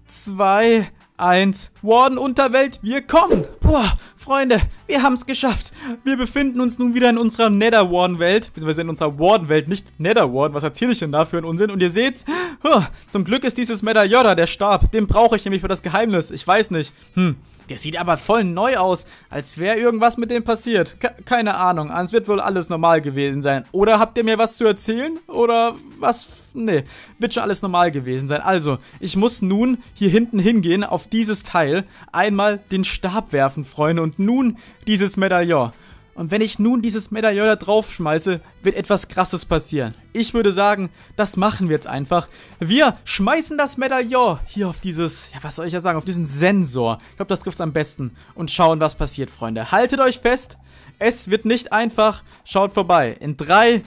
Speaker 2: zwei... Eins. Warden-Unterwelt, wir kommen. Boah, Freunde, wir haben es geschafft. Wir befinden uns nun wieder in unserer Nether-Warden-Welt, beziehungsweise in unserer Warden-Welt, nicht Nether-Warden. Was erzähle ich denn da für einen Unsinn? Und ihr seht, huh, zum Glück ist dieses Medaillon, der Stab, den brauche ich nämlich für das Geheimnis. Ich weiß nicht. Hm.
Speaker 1: Der sieht aber voll neu aus, als wäre irgendwas mit dem passiert. Ke- keine Ahnung, es wird wohl alles normal gewesen sein. Oder habt ihr mir was zu erzählen? Oder was? Nee, wird schon alles normal gewesen sein. Also, ich muss nun hier hinten hingehen auf dieses Teil, einmal den Stab werfen, Freunde, und nun dieses Medaillon. Und wenn ich nun dieses Medaillon da drauf schmeiße, wird etwas Krasses passieren. Ich würde sagen, das machen wir jetzt einfach. Wir schmeißen das Medaillon hier auf dieses, ja, was soll ich ja sagen, auf diesen Sensor. Ich glaube, das trifft es am besten. Und schauen, was passiert, Freunde. Haltet euch fest, es wird nicht einfach. Schaut vorbei. In drei,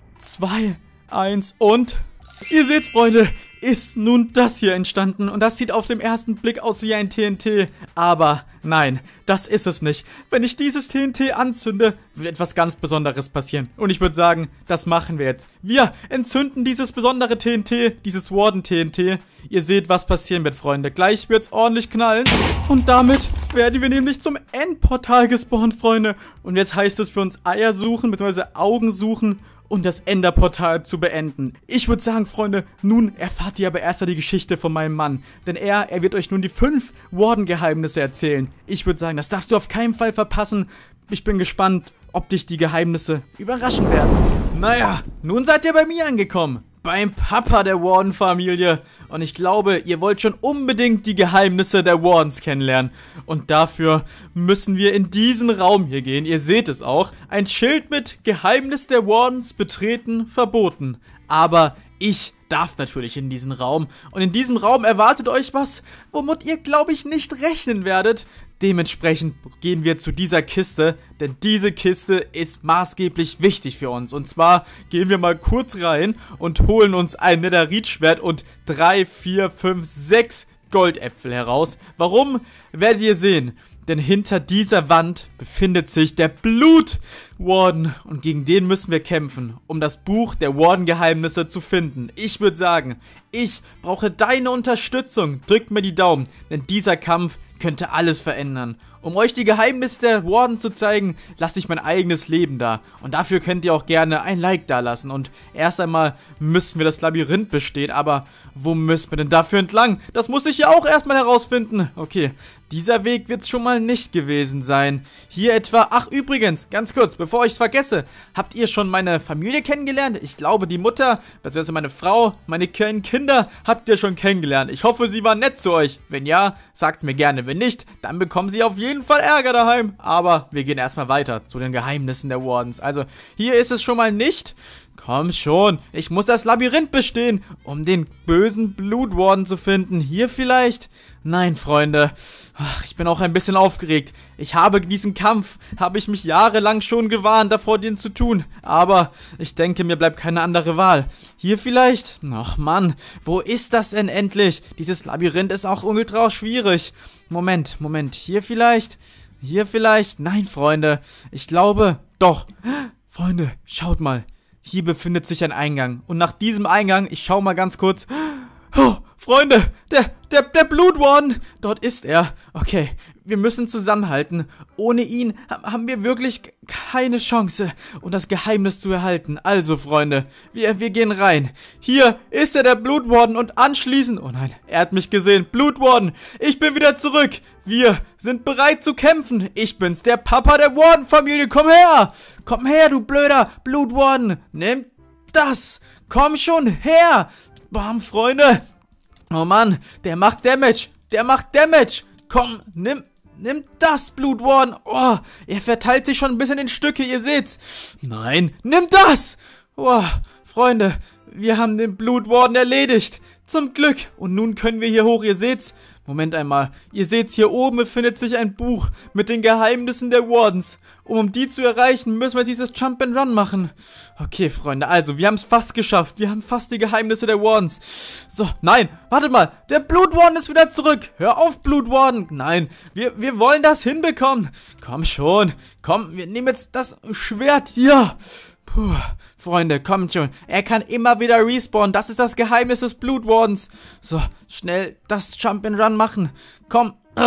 Speaker 1: zwei, eins und... Ihr seht's, Freunde, ist nun das hier entstanden. Und das sieht auf den ersten Blick aus wie ein T N T. Aber nein, das ist es nicht. Wenn ich dieses T N T anzünde, wird etwas ganz Besonderes passieren. Und ich würde sagen, das machen wir jetzt. Wir entzünden dieses besondere T N T, dieses Warden-T N T. Ihr seht, was passieren wird, Freunde. Gleich wird's ordentlich knallen. Und damit werden wir nämlich zum Endportal gespawnt, Freunde. Und jetzt heißt es für uns Eier suchen, beziehungsweise Augen suchen und das Enderportal zu beenden. Ich würde sagen, Freunde, nun erfahrt ihr aber erst die Geschichte von meinem Mann. Denn er, er wird euch nun die fünf Warden-Geheimnisse erzählen. Ich würde sagen, das darfst du auf keinen Fall verpassen. Ich bin gespannt, ob dich die Geheimnisse überraschen werden. Naja, nun seid ihr bei mir angekommen. Beim Papa der Warden-Familie. Und ich glaube, ihr wollt schon unbedingt die Geheimnisse der Wardens kennenlernen. Und dafür müssen wir in diesen Raum hier gehen. Ihr seht es auch. Ein Schild mit Geheimnis der Wardens betreten verboten. Aber ich darf natürlich in diesen Raum. Und in diesem Raum erwartet euch was, womit ihr, glaube ich, nicht rechnen werdet. Dementsprechend gehen wir zu dieser Kiste, denn diese Kiste ist maßgeblich wichtig für uns. Und zwar gehen wir mal kurz rein und holen uns ein Netherite-Schwert und drei, vier, fünf, sechs Goldäpfel heraus. Warum, werdet ihr sehen. Denn hinter dieser Wand befindet sich der Blut-Warden. Und gegen den müssen wir kämpfen, um das Buch der Warden-Geheimnisse zu finden. Ich würde sagen, ich brauche deine Unterstützung. Drückt mir die Daumen, denn dieser Kampf könnte alles verändern. Um euch die Geheimnisse der Warden zu zeigen, lasse ich mein eigenes Leben da. Und dafür könnt ihr auch gerne ein Like da lassen. Und erst einmal müssen wir das Labyrinth bestehen. Aber wo müssen wir denn dafür entlang? Das muss ich ja auch erstmal herausfinden. Okay, dieser Weg wird es schon mal nicht gewesen sein. Hier etwa... Ach, übrigens, ganz kurz, bevor ich es vergesse. Habt ihr schon meine Familie kennengelernt? Ich glaube, die Mutter, beziehungsweise meine Frau, meine kleinen Kinder habt ihr schon kennengelernt. Ich hoffe, sie waren nett zu euch. Wenn ja, sagt es mir gerne. Wenn nicht, dann bekommen sie auf jeden Fall Ärger daheim. Aber wir gehen erstmal weiter zu den Geheimnissen der Wardens. Also, hier ist es schon mal nicht. Komm schon, ich muss das Labyrinth bestehen, um den bösen Blutwarden zu finden. Hier vielleicht? Nein, Freunde. Ach, ich bin auch ein bisschen aufgeregt. Ich habe diesen Kampf, habe ich mich jahrelang schon gewarnt, davor den zu tun. Aber ich denke, mir bleibt keine andere Wahl. Hier vielleicht? Ach Mann, wo ist das denn endlich? Dieses Labyrinth ist auch ultra schwierig. Moment, Moment, hier vielleicht? Hier vielleicht? Nein, Freunde, ich glaube, doch. Freunde, schaut mal. Hier befindet sich ein Eingang. Und nach diesem Eingang, ich schau mal ganz kurz. Oh, Freunde, der, der, der Blutwarden, dort ist er. Okay, wir müssen zusammenhalten. Ohne ihn haben wir wirklich keine Chance, um das Geheimnis zu erhalten. Also, Freunde, wir, wir gehen rein. Hier ist er, der Blutwarden, und anschließend... Oh nein, er hat mich gesehen. Blutwarden, ich bin wieder zurück. Wir sind bereit zu kämpfen. Ich bin's, der Papa der Warden-Familie. Komm her. Komm her, du blöder Blutwarden. Nimm das. Komm schon her. Bam, Freunde. Oh Mann, der macht Damage. Der macht Damage. Komm, nimm, nimm das, Blutwarden. Oh, er verteilt sich schon ein bisschen in Stücke, ihr seht's. Nein, nimm das. Oh, Freunde, wir haben den Blutwarden erledigt. Zum Glück. Und nun können wir hier hoch, ihr seht's. Moment einmal. Ihr seht's, hier oben befindet sich ein Buch mit den Geheimnissen der Wardens. Und um die zu erreichen, müssen wir dieses Jump and Run machen. Okay, Freunde, also, wir haben es fast geschafft. Wir haben fast die Geheimnisse der Wardens. So, nein, wartet mal. Der Blutwarden ist wieder zurück. Hör auf, Blutwarden. Nein, wir, wir wollen das hinbekommen. Komm schon. Komm, wir nehmen jetzt das Schwert hier. Puh, Freunde, kommt schon. Er kann immer wieder respawnen. Das ist das Geheimnis des Blutwardens. So, schnell das Jump and Run machen. Komm, oh,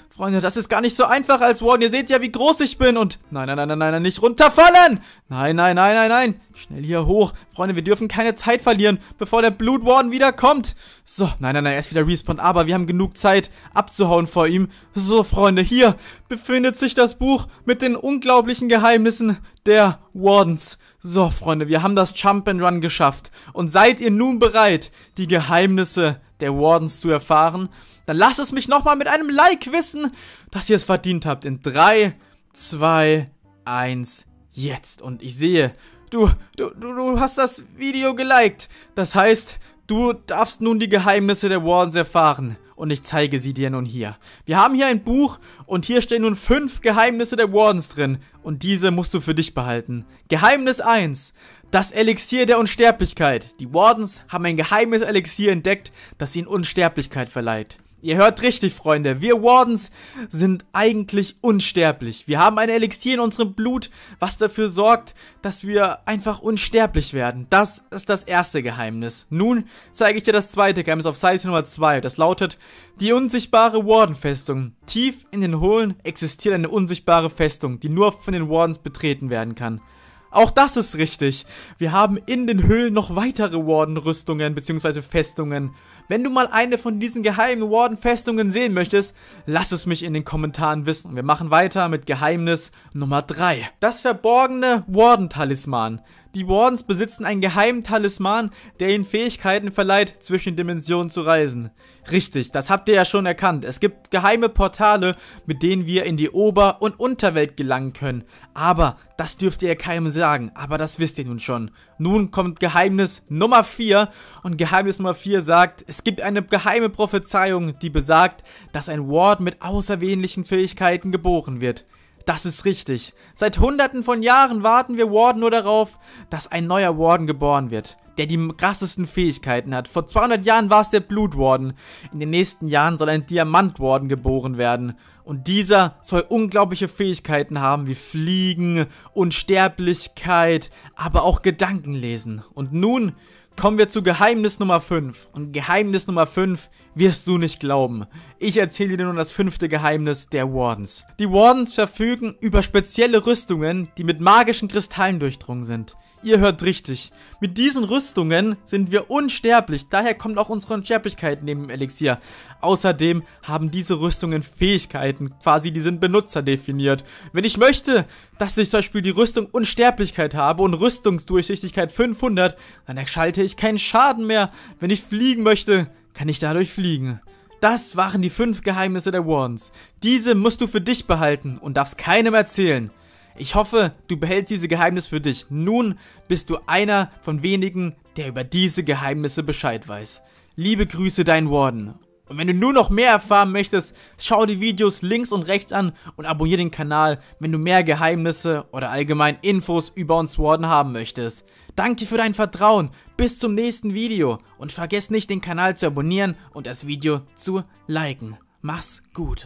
Speaker 1: Freunde, das ist gar nicht so einfach als Warden. Ihr seht ja, wie groß ich bin. Und nein, nein, nein, nein, nein, nicht runterfallen. Nein, nein, nein, nein, nein. Schnell hier hoch. Freunde, wir dürfen keine Zeit verlieren, bevor der Blood Warden wieder kommt. So, nein, nein, nein, er ist wieder respawned. Aber wir haben genug Zeit, abzuhauen vor ihm. So, Freunde, hier befindet sich das Buch mit den unglaublichen Geheimnissen der Wardens. So, Freunde, wir haben das Jump and Run geschafft. Und seid ihr nun bereit, die Geheimnisse der Wardens zu erfahren? Dann lasst es mich nochmal mit einem Like wissen, dass ihr es verdient habt. In drei, zwei, eins, jetzt. Und ich sehe, du, du, du, du hast das Video geliked. Das heißt, du darfst nun die Geheimnisse der Wardens erfahren. Und ich zeige sie dir nun hier. Wir haben hier ein Buch und hier stehen nun fünf Geheimnisse der Wardens drin. Und diese musst du für dich behalten. Geheimnis eins. Das Elixier der Unsterblichkeit. Die Wardens haben ein geheimes Elixier entdeckt, das ihnen Unsterblichkeit verleiht. Ihr hört richtig, Freunde. Wir Wardens sind eigentlich unsterblich. Wir haben ein Elixier in unserem Blut, was dafür sorgt, dass wir einfach unsterblich werden. Das ist das erste Geheimnis. Nun zeige ich dir das zweite Geheimnis auf Seite Nummer zwei. Das lautet: Die unsichtbare Warden-Festung. Tief in den Hohlen existiert eine unsichtbare Festung, die nur von den Wardens betreten werden kann. Auch das ist richtig. Wir haben in den Höhlen noch weitere Warden-Rüstungen bzw. Festungen. Wenn du mal eine von diesen geheimen Warden-Festungen sehen möchtest, lass es mich in den Kommentaren wissen. Wir machen weiter mit Geheimnis Nummer drei. Das verborgene Warden-Talisman. Die Wardens besitzen einen geheimen Talisman, der ihnen Fähigkeiten verleiht, zwischen Dimensionen zu reisen. Richtig, das habt ihr ja schon erkannt. Es gibt geheime Portale, mit denen wir in die Ober- und Unterwelt gelangen können. Aber das dürft ihr ja keinem sagen, aber das wisst ihr nun schon. Nun kommt Geheimnis Nummer vier und Geheimnis Nummer vier sagt, es gibt eine geheime Prophezeiung, die besagt, dass ein Warden mit außergewöhnlichen Fähigkeiten geboren wird. Das ist richtig. Seit hunderten von Jahren warten wir Warden nur darauf, dass ein neuer Warden geboren wird, der die krassesten Fähigkeiten hat. Vor zweihundert Jahren war es der Blood Warden. In den nächsten Jahren soll ein Diamant Warden geboren werden. Und dieser soll unglaubliche Fähigkeiten haben, wie Fliegen, Unsterblichkeit, aber auch Gedankenlesen. Und nun kommen wir zu Geheimnis Nummer fünf. Und Geheimnis Nummer fünf wirst du nicht glauben. Ich erzähle dir nun das fünfte Geheimnis der Wardens. Die Wardens verfügen über spezielle Rüstungen, die mit magischen Kristallen durchdrungen sind. Ihr hört richtig. Mit diesen Rüstungen sind wir unsterblich. Daher kommt auch unsere Unsterblichkeit neben dem Elixier. Außerdem haben diese Rüstungen Fähigkeiten. Quasi, die sind benutzerdefiniert. Wenn ich möchte, dass ich zum Beispiel die Rüstung Unsterblichkeit habe und Rüstungsdurchsichtigkeit fünfhundert, dann erschalte ich keinen Schaden mehr. Wenn ich fliegen möchte, kann ich dadurch fliegen. Das waren die fünf Geheimnisse der Wardens. Diese musst du für dich behalten und darfst keinem erzählen. Ich hoffe, du behältst diese Geheimnisse für dich. Nun bist du einer von wenigen, der über diese Geheimnisse Bescheid weiß. Liebe Grüße, dein Warden. Und wenn du nur noch mehr erfahren möchtest, schau die Videos links und rechts an und abonniere den Kanal, wenn du mehr Geheimnisse oder allgemein Infos über uns Warden haben möchtest. Danke für dein Vertrauen. Bis zum nächsten Video. Und vergiss nicht, den Kanal zu abonnieren und das Video zu liken. Mach's gut.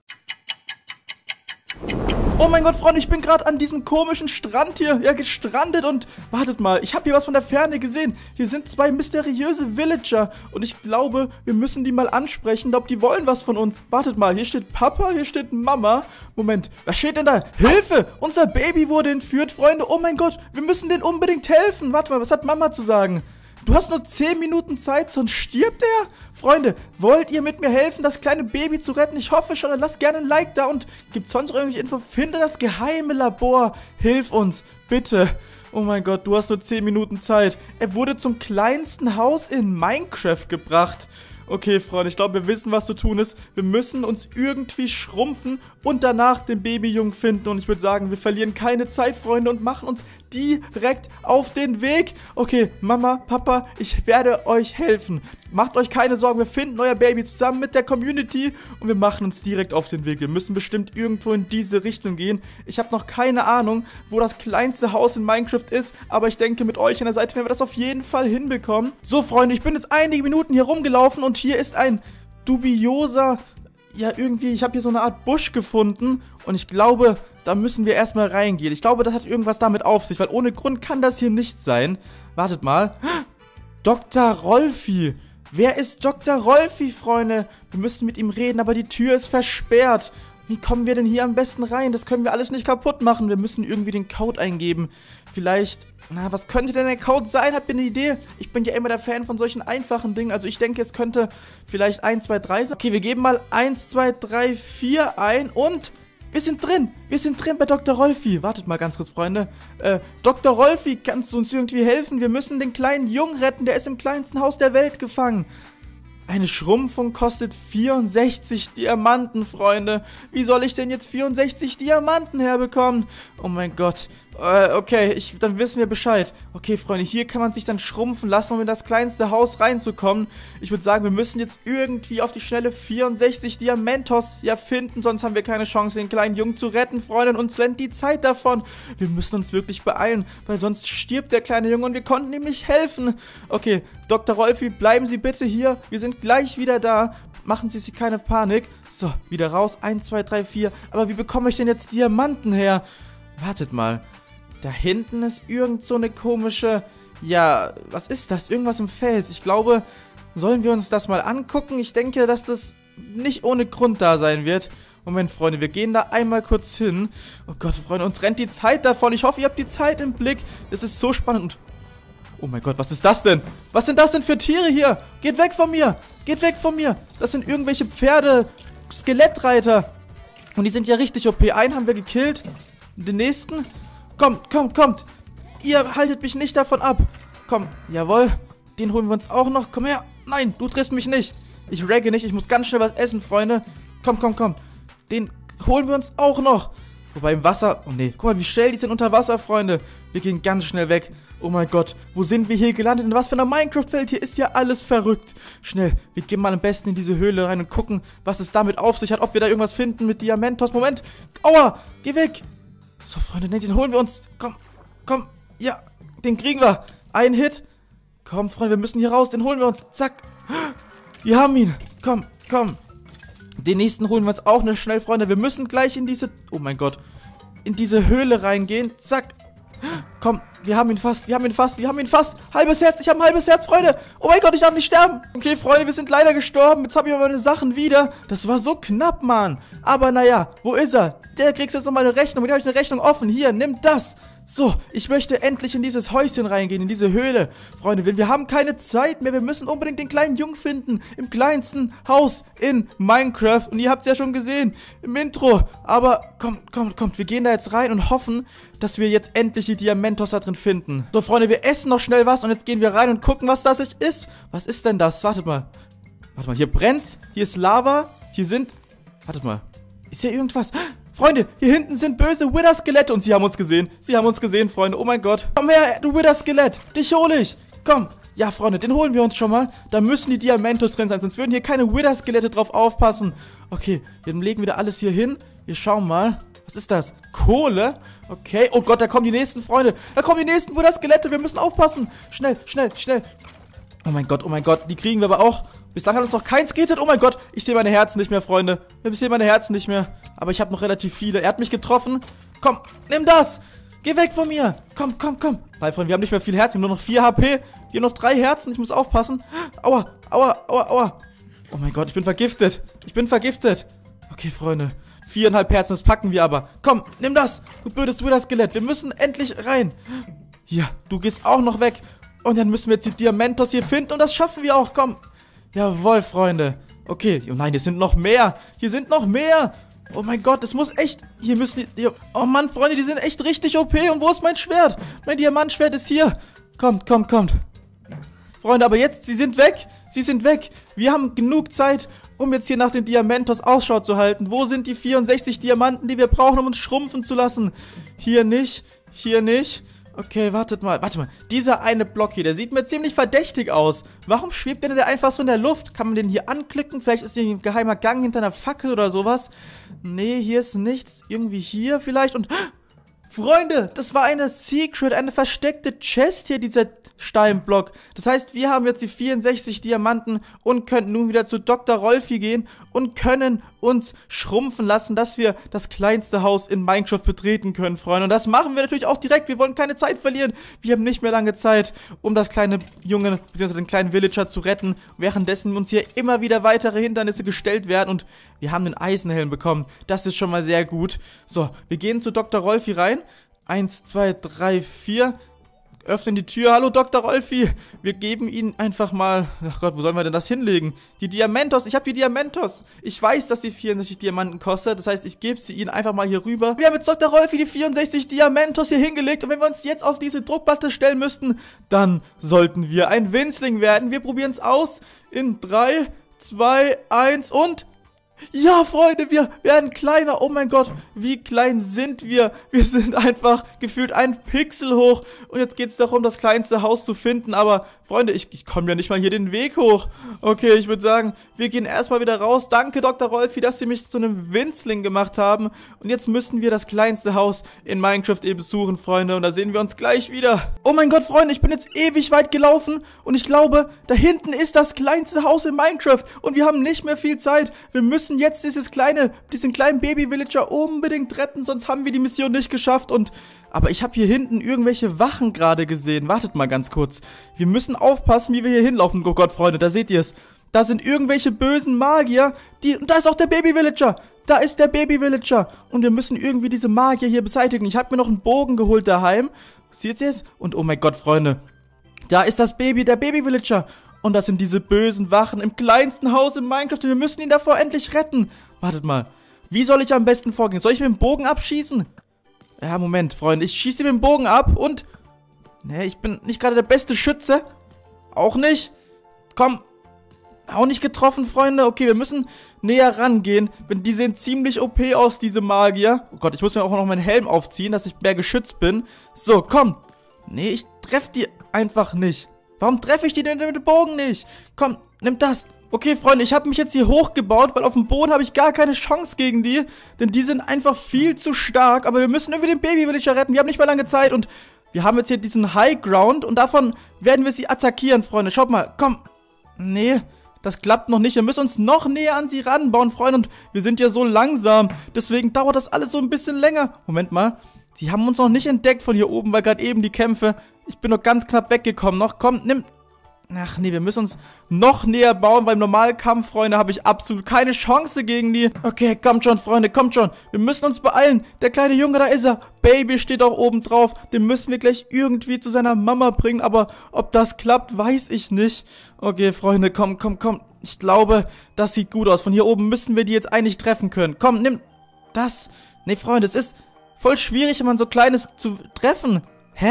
Speaker 2: Oh mein Gott, Freunde, ich bin gerade an diesem komischen Strand hier, ja, gestrandet und wartet mal, ich habe hier was von der Ferne gesehen. Hier sind zwei mysteriöse Villager und ich glaube, wir müssen die mal ansprechen, ob die wollen was von uns. Wartet mal, hier steht Papa, hier steht Mama. Moment, was steht denn da? Hilfe, unser Baby wurde entführt, Freunde. Oh mein Gott, wir müssen denen unbedingt helfen. Warte mal, was hat Mama zu sagen? Du hast nur zehn Minuten Zeit, sonst stirbt er? Freunde, wollt ihr mit mir helfen, das kleine Baby zu retten? Ich hoffe schon, dann lasst gerne ein Like da und gibt sonst irgendwelche Info. Finde das geheime Labor. Hilf uns, bitte. Oh mein Gott, du hast nur zehn Minuten Zeit. Er wurde zum kleinsten Haus in Minecraft gebracht. Okay, Freunde, ich glaube, wir wissen, was zu tun ist. Wir müssen uns irgendwie schrumpfen und danach den Babyjungen finden. Und ich würde sagen, wir verlieren keine Zeit, Freunde, und machen uns direkt auf den Weg. Okay, Mama, Papa, ich werde euch helfen. Macht euch keine Sorgen, wir finden euer Baby zusammen mit der Community und wir machen uns direkt auf den Weg. Wir müssen bestimmt irgendwo in diese Richtung gehen. Ich habe noch keine Ahnung, wo das kleinste Haus in Minecraft ist, aber ich denke, mit euch an der Seite werden wir das auf jeden Fall hinbekommen. So, Freunde, ich bin jetzt einige Minuten hier rumgelaufen und hier ist ein dubioser, ja irgendwie, ich habe hier so eine Art Busch gefunden und ich glaube, da müssen wir erstmal reingehen. Ich glaube, das hat irgendwas damit auf sich, weil ohne Grund kann das hier nicht sein. Wartet mal. Doktor Rolfi.
Speaker 1: Wer ist Doktor Rolfi, Freunde? Wir müssen mit ihm reden, aber die Tür ist versperrt. Wie kommen wir denn hier am besten rein? Das können wir alles nicht kaputt machen. Wir müssen irgendwie den Code eingeben. Vielleicht, na, was könnte denn der Code sein? Habt ihr eine Idee? Ich bin ja immer der Fan von solchen einfachen Dingen. Also ich denke, es könnte vielleicht eins, zwei, drei sein. Okay, wir geben mal eins, zwei, drei, vier ein und wir sind drin. Wir sind drin bei Doktor Rolfi. Wartet mal ganz kurz, Freunde. Äh, Doktor Rolfi, kannst du uns irgendwie helfen? Wir müssen den kleinen Jungen retten. Der ist im kleinsten Haus der Welt gefangen. Eine Schrumpfung kostet vierundsechzig Diamanten, Freunde. Wie soll ich denn jetzt vierundsechzig Diamanten herbekommen? Oh mein Gott. Äh, okay, ich, dann wissen wir Bescheid. Okay, Freunde, hier kann man sich dann schrumpfen lassen, um in das kleinste Haus reinzukommen. Ich würde sagen, wir müssen jetzt irgendwie auf die Schnelle vierundsechzig Diamantos ja finden, sonst haben wir keine Chance, den kleinen Jungen zu retten, Freunde, und uns rennt die Zeit davon. Wir müssen uns wirklich beeilen, weil sonst stirbt der kleine Junge und wir konnten ihm nicht helfen. Okay, Doktor Rolfi, bleiben Sie bitte hier. Wir sind gleich wieder da. Machen Sie sich keine Panik. So, wieder raus. eins, zwei, drei, vier. Aber wie bekomme ich denn jetzt Diamanten her? Wartet mal. Da hinten ist irgend so eine komische... Ja, was ist das? Irgendwas im Fels. Ich glaube, sollen wir uns das mal angucken? Ich denke, dass das nicht ohne Grund da sein wird. Moment, Freunde, wir gehen da einmal kurz hin. Oh Gott, Freunde, uns rennt die Zeit davon. Ich hoffe, ihr habt die Zeit im Blick. Das ist so spannend. Oh mein Gott, was ist das denn? Was sind das denn für Tiere hier? Geht weg von mir! Geht weg von mir! Das sind irgendwelche Pferde, Skelettreiter. Und die sind ja richtig O P. Einen haben wir gekillt. Den nächsten... Kommt, kommt, kommt. Ihr haltet mich nicht davon ab. Komm, jawohl. Den holen wir uns auch noch. Komm her. Nein, du triffst mich nicht. Ich ragge nicht. Ich muss ganz schnell was essen, Freunde. Komm, komm, komm. Den holen wir uns auch noch. Wobei im Wasser... Oh nee, guck mal, wie schnell die sind unter Wasser, Freunde. Wir gehen ganz schnell weg. Oh mein Gott, wo sind wir hier gelandet? In was für einer Minecraft-Welt? Hier ist ja alles verrückt. Schnell, wir gehen mal am besten in diese Höhle rein und gucken, was es damit auf sich hat. Ob wir da irgendwas finden mit Diamantos. Moment. Aua, geh weg. So, Freunde, den holen wir uns. Komm, komm. Ja, den kriegen wir. Ein Hit. Komm, Freunde, wir müssen hier raus. Den holen wir uns. Zack. Wir haben ihn. Komm, komm. Den nächsten holen wir uns auch noch schnell, Freunde. Wir müssen gleich in diese... Oh mein Gott. In diese Höhle reingehen. Zack. Komm, wir haben ihn fast, wir haben ihn fast, wir haben ihn fast. Halbes Herz, ich habe ein halbes Herz, Freunde. Oh mein Gott, ich darf nicht sterben. Okay, Freunde, wir sind leider gestorben. Jetzt habe ich aber meine Sachen wieder. Das war so knapp, Mann. Aber naja, wo ist er? Der kriegst jetzt noch mal eine Rechnung. Mit dem habe ich eine Rechnung offen. Hier, nimm das. So, ich möchte endlich in dieses Häuschen reingehen, in diese Höhle. Freunde, wir haben keine Zeit mehr. Wir müssen unbedingt den kleinen Jungen finden. Im kleinsten Haus in Minecraft. Und ihr habt es ja schon gesehen im Intro. Aber kommt, kommt, kommt. Wir gehen da jetzt rein und hoffen, dass wir jetzt endlich die Diamantos da drin finden. So, Freunde, wir essen noch schnell was. Und jetzt gehen wir rein und gucken, was das ist. Was ist denn das? Wartet mal. Warte mal, hier brennt's. Hier ist Lava. Hier sind... Wartet mal. Ist hier irgendwas... Freunde, hier hinten sind böse Wither-Skelette und sie haben uns gesehen. Sie haben uns gesehen, Freunde. Oh mein Gott. Komm her, du Wither-Skelett. Dich hole ich. Komm. Ja, Freunde, den holen wir uns schon mal. Da müssen die Diamantos drin sein, sonst würden hier keine Wither-Skelette drauf aufpassen. Okay, dann legen wir da alles hier hin. Wir schauen mal. Was ist das? Kohle? Okay. Oh Gott, da kommen die nächsten, Freunde. Da kommen die nächsten Wither-Skelette. Wir müssen aufpassen. Schnell, schnell, schnell. Oh mein Gott, oh mein Gott. Die kriegen wir aber auch. Bislang hat uns noch keins gehittet. Oh mein Gott, ich sehe meine Herzen nicht mehr, Freunde. Ich sehe meine Herzen nicht mehr. Aber ich habe noch relativ viele. Er hat mich getroffen. Komm, nimm das. Geh weg von mir. Komm, komm, komm. Nein, Freunde, wir haben nicht mehr viel Herzen. Wir haben nur noch vier H P. Wir haben noch drei Herzen. Ich muss aufpassen. Aua, aua, aua, aua. Oh mein Gott, ich bin vergiftet. Ich bin vergiftet. Okay, Freunde. Viereinhalb Herzen, das packen wir aber. Komm, nimm das. Du blödes Wither-Skelett. Wir müssen endlich rein. Hier, du gehst auch noch weg. Und dann müssen wir jetzt die Diamantos hier finden. Und das schaffen wir auch. Komm. Jawohl, Freunde. Okay. Oh nein, hier sind noch mehr. Hier sind noch mehr. Oh mein Gott, das muss echt... Hier müssen die... Oh Mann, Freunde, die sind echt richtig O P. Und wo ist mein Schwert? Mein Diamantschwert ist hier. Kommt, kommt, kommt. Freunde, aber jetzt, sie sind weg. Sie sind weg. Wir haben genug Zeit, um jetzt hier nach den Diamantos Ausschau zu halten. Wo sind die vierundsechzig Diamanten, die wir brauchen, um uns schrumpfen zu lassen? Hier nicht. Hier nicht. Okay, wartet mal, warte mal. Dieser eine Block hier, der sieht mir ziemlich verdächtig aus. Warum schwebt denn der einfach so in der Luft? Kann man den hier anklicken? Vielleicht ist hier ein geheimer Gang hinter einer Fackel oder sowas. Nee, hier ist nichts. Irgendwie hier vielleicht und... Freunde, das war eine Secret, eine versteckte Chest hier, dieser Steinblock. Das heißt, wir haben jetzt die vierundsechzig Diamanten und können nun wieder zu Doktor Rolfi gehen und können uns schrumpfen lassen, dass wir das kleinste Haus in Minecraft betreten können, Freunde. Und das machen wir natürlich auch direkt. Wir wollen keine Zeit verlieren. Wir haben nicht mehr lange Zeit, um das kleine Junge, bzw. den kleinen Villager zu retten, währenddessen uns hier immer wieder weitere Hindernisse gestellt werden. Und wir haben den Eisenhelm bekommen. Das ist schon mal sehr gut. So, wir gehen zu Doktor Rolfi rein. Eins, zwei, drei, vier. Öffnen die Tür. Hallo, Doktor Rolfi. Wir geben Ihnen einfach mal... Ach Gott, wo sollen wir denn das hinlegen? Die Diamantos. Ich habe die Diamantos. Ich weiß, dass die vierundsechzig Diamanten kostet. Das heißt, ich gebe sie Ihnen einfach mal hier rüber. Wir haben jetzt Doktor Rolfi die vierundsechzig Diamantos hier hingelegt. Und wenn wir uns jetzt auf diese Druckplatte stellen müssten, dann sollten wir ein Winzling werden. Wir probieren es aus. In drei, zwei, eins und... Ja, Freunde, wir werden kleiner. Oh mein Gott, wie klein sind wir? Wir sind einfach gefühlt ein Pixel hoch. Und jetzt geht es darum, das kleinste Haus zu finden. Aber, Freunde, ich, ich komme ja nicht mal hier den Weg hoch. Okay, ich würde sagen, wir gehen erstmal wieder raus. Danke, Doktor Rolfi, dass Sie mich zu einem Winzling gemacht haben. Und jetzt müssen wir das kleinste Haus in Minecraft eben suchen, Freunde. Und da sehen wir uns gleich wieder. Oh mein Gott, Freunde, ich bin jetzt ewig weit gelaufen. Und ich glaube, da hinten ist das kleinste Haus in Minecraft. Und wir haben nicht mehr viel Zeit. Wir müssen jetzt dieses kleine, diesen kleinen Baby-Villager unbedingt retten, sonst haben wir die Mission nicht geschafft. Und aber ich habe hier hinten irgendwelche Wachen gerade gesehen. Wartet mal ganz kurz. Wir müssen aufpassen, wie wir hier hinlaufen. Oh Gott, Freunde, da seht ihr es. Da sind irgendwelche bösen Magier, die... Und da ist auch der Baby-Villager. Da ist der Baby-Villager. Und wir müssen irgendwie diese Magier hier beseitigen. Ich habe mir noch einen Bogen geholt daheim. Seht ihr es? Und oh mein Gott, Freunde. Da ist das Baby, der Baby-Villager. Und das sind diese bösen Wachen im kleinsten Haus in Minecraft. Und wir müssen ihn davor endlich retten. Wartet mal. Wie soll ich am besten vorgehen? Soll ich mit dem Bogen abschießen? Ja, Moment, Freunde. Ich schieße mit dem Bogen ab und... Ne, ich bin nicht gerade der beste Schütze. Auch nicht. Komm. Auch nicht getroffen, Freunde. Okay, wir müssen näher rangehen. Die sehen ziemlich O P aus, diese Magier. Oh Gott, ich muss mir auch noch meinen Helm aufziehen, dass ich mehr geschützt bin. So, komm. Nee, ich treffe die einfach nicht. Warum treffe ich die denn mit dem Bogen nicht? Komm, nimm das. Okay, Freunde, ich habe mich jetzt hier hochgebaut, weil auf dem Boden habe ich gar keine Chance gegen die. Denn die sind einfach viel zu stark. Aber wir müssen irgendwie den Baby-Villager retten. Wir haben nicht mehr lange Zeit und wir haben jetzt hier diesen High Ground. Und davon werden wir sie attackieren, Freunde. Schaut mal, komm. Nee, das klappt noch nicht. Wir müssen uns noch näher an sie ranbauen, Freunde. Und wir sind ja so langsam. Deswegen dauert das alles so ein bisschen länger. Moment mal. Die haben uns noch nicht entdeckt von hier oben, weil gerade eben die Kämpfe... Ich bin noch ganz knapp weggekommen. Noch, komm, nimm... Ach nee, wir müssen uns noch näher bauen, weil im Normalkampf, Freunde, habe ich absolut keine Chance gegen die. Okay, kommt schon, Freunde, kommt schon. Wir müssen uns beeilen. Der kleine Junge, da ist er. Baby steht auch oben drauf. Den müssen wir gleich irgendwie zu seiner Mama bringen. Aber ob das klappt, weiß ich nicht. Okay, Freunde, komm, komm, komm. Ich glaube, das sieht gut aus. Von hier oben müssen wir die jetzt eigentlich treffen können. Komm, nimm das. Nee, Freunde, es ist voll schwierig, wenn man so Kleines zu treffen. Hä?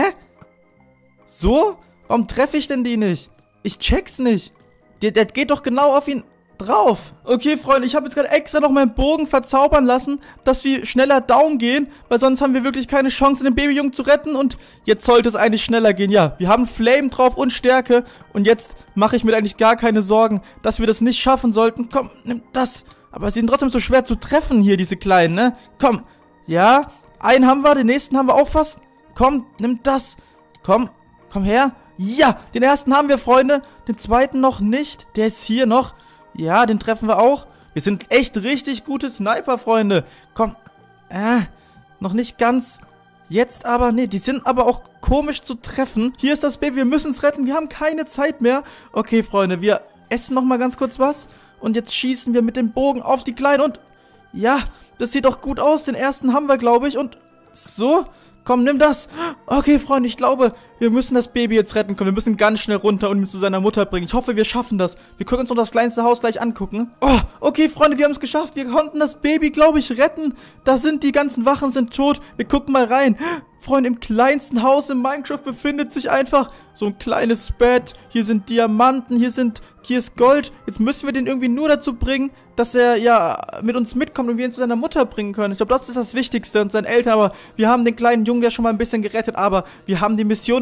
Speaker 1: So? Warum treffe ich denn die nicht? Ich check's nicht. Der, der geht doch genau auf ihn drauf. Okay, Freunde, ich habe jetzt gerade extra noch meinen Bogen verzaubern lassen, dass wir schneller down gehen, weil sonst haben wir wirklich keine Chance, den Babyjungen zu retten. Und jetzt sollte es eigentlich schneller gehen. Ja, wir haben Flame drauf und Stärke. Und jetzt mache ich mir eigentlich gar keine Sorgen, dass wir das nicht schaffen sollten. Komm, nimm das. Aber sie sind trotzdem so schwer zu treffen hier, diese Kleinen, ne? Komm. Ja, einen haben wir, den nächsten haben wir auch fast. Komm, nimm das. Komm. Komm her. Ja, den ersten haben wir, Freunde. Den zweiten noch nicht. Der ist hier noch. Ja, den treffen wir auch. Wir sind echt richtig gute Sniper, Freunde. Komm. Äh, noch nicht ganz. Jetzt aber, nee, die sind aber auch komisch zu treffen. Hier ist das Baby, wir müssen es retten. Wir haben keine Zeit mehr. Okay, Freunde, wir essen noch mal ganz kurz was. Und jetzt schießen wir mit dem Bogen auf die Kleinen. Und ja, das sieht doch gut aus. Den ersten haben wir, glaube ich. Und so... Komm, nimm das. Okay, Freunde, ich glaube, wir müssen das Baby jetzt retten können. Wir müssen ganz schnell runter und ihn zu seiner Mutter bringen. Ich hoffe, wir schaffen das. Wir können uns noch das kleinste Haus gleich angucken. Oh, okay, Freunde, wir haben es geschafft. Wir konnten das Baby, glaube ich, retten. Da sind die ganzen Wachen sind tot. Wir gucken mal rein. Freunde, im kleinsten Haus in Minecraft befindet sich einfach so ein kleines Bett. Hier sind Diamanten, hier sind, hier ist Gold. Jetzt müssen wir den irgendwie nur dazu bringen, dass er ja mit uns mitkommt und wir ihn zu seiner Mutter bringen können. Ich glaube, das ist das Wichtigste und seinen Eltern. Aber wir haben den kleinen Jungen ja schon mal ein bisschen gerettet. Aber wir haben die Mission noch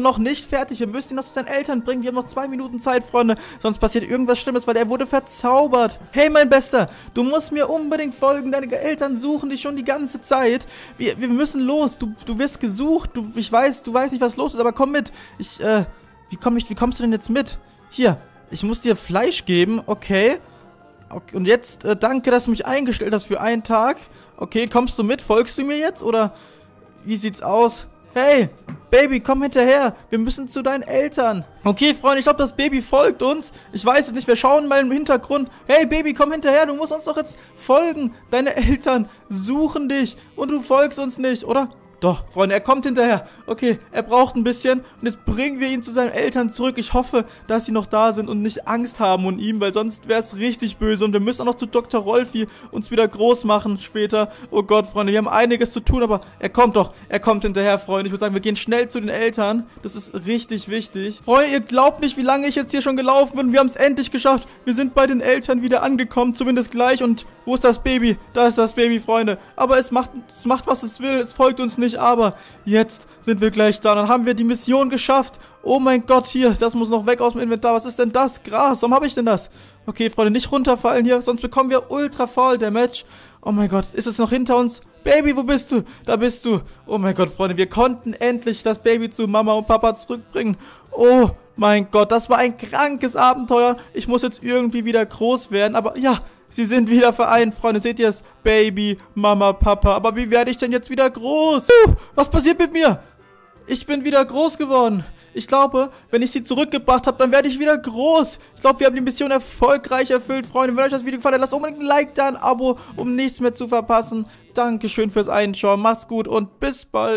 Speaker 1: noch nicht fertig. Wir müssen ihn noch zu seinen Eltern bringen. Wir haben noch zwei Minuten Zeit, Freunde. Sonst passiert irgendwas Schlimmes, weil er wurde verzaubert. Hey, mein Bester, du musst mir unbedingt folgen. Deine Eltern suchen dich schon die ganze Zeit. Wir, wir müssen los. Du, du wirst gesucht. Du, ich weiß, du weißt nicht, was los ist, aber komm mit. Ich, äh, wie, komm ich, wie kommst du denn jetzt mit? Hier, ich muss dir Fleisch geben. Okay. Okay, und jetzt, äh, danke, dass du mich eingestellt hast für einen Tag. Okay, kommst du mit? Folgst du mir jetzt? Oder wie sieht's aus? Hey, Baby, komm hinterher. Wir müssen zu deinen Eltern. Okay, Freunde, ich glaube, das Baby folgt uns. Ich weiß es nicht, wir schauen mal im Hintergrund. Hey, Baby, komm hinterher. Du musst uns doch jetzt folgen. Deine Eltern suchen dich und du folgst uns nicht, oder? Doch, Freunde, er kommt hinterher. Okay, er braucht ein bisschen. Und jetzt bringen wir ihn zu seinen Eltern zurück. Ich hoffe, dass sie noch da sind und nicht Angst haben um ihn, weil sonst wäre es richtig böse. Und wir müssen auch noch zu Doktor Rolfi uns wieder groß machen später. Oh Gott, Freunde, wir haben einiges zu tun, aber er kommt doch. Er kommt hinterher, Freunde. Ich würde sagen, wir gehen schnell zu den Eltern. Das ist richtig wichtig. Freunde, ihr glaubt nicht, wie lange ich jetzt hier schon gelaufen bin. Wir haben es endlich geschafft. Wir sind bei den Eltern wieder angekommen, zumindest gleich. Und wo ist das Baby? Da ist das Baby, Freunde. Aber es macht, es macht, was es will. Es folgt uns nicht. Aber jetzt sind wir gleich da. Dann haben wir die Mission geschafft. Oh mein Gott, hier, das muss noch weg aus dem Inventar. Was ist denn das? Gras, warum habe ich denn das? Okay, Freunde, nicht runterfallen hier, sonst bekommen wir Ultra Fall Damage. Oh mein Gott, ist es noch hinter uns? Baby, wo bist du? Da bist du. Oh mein Gott, Freunde, wir konnten endlich das Baby zu Mama und Papa zurückbringen. Oh mein Gott, das war ein krankes Abenteuer. Ich muss jetzt irgendwie wieder groß werden, aber ja, sie sind wieder vereint, Freunde. Seht ihr es? Baby, Mama, Papa. Aber wie werde ich denn jetzt wieder groß? Uh, was passiert mit mir? Ich bin wieder groß geworden. Ich glaube, wenn ich sie zurückgebracht habe, dann werde ich wieder groß. Ich glaube, wir haben die Mission erfolgreich erfüllt, Freunde. Wenn euch das Video gefallen hat, lasst unbedingt ein Like da, ein Abo, um nichts mehr zu verpassen. Dankeschön fürs Einschauen. Macht's gut und bis bald.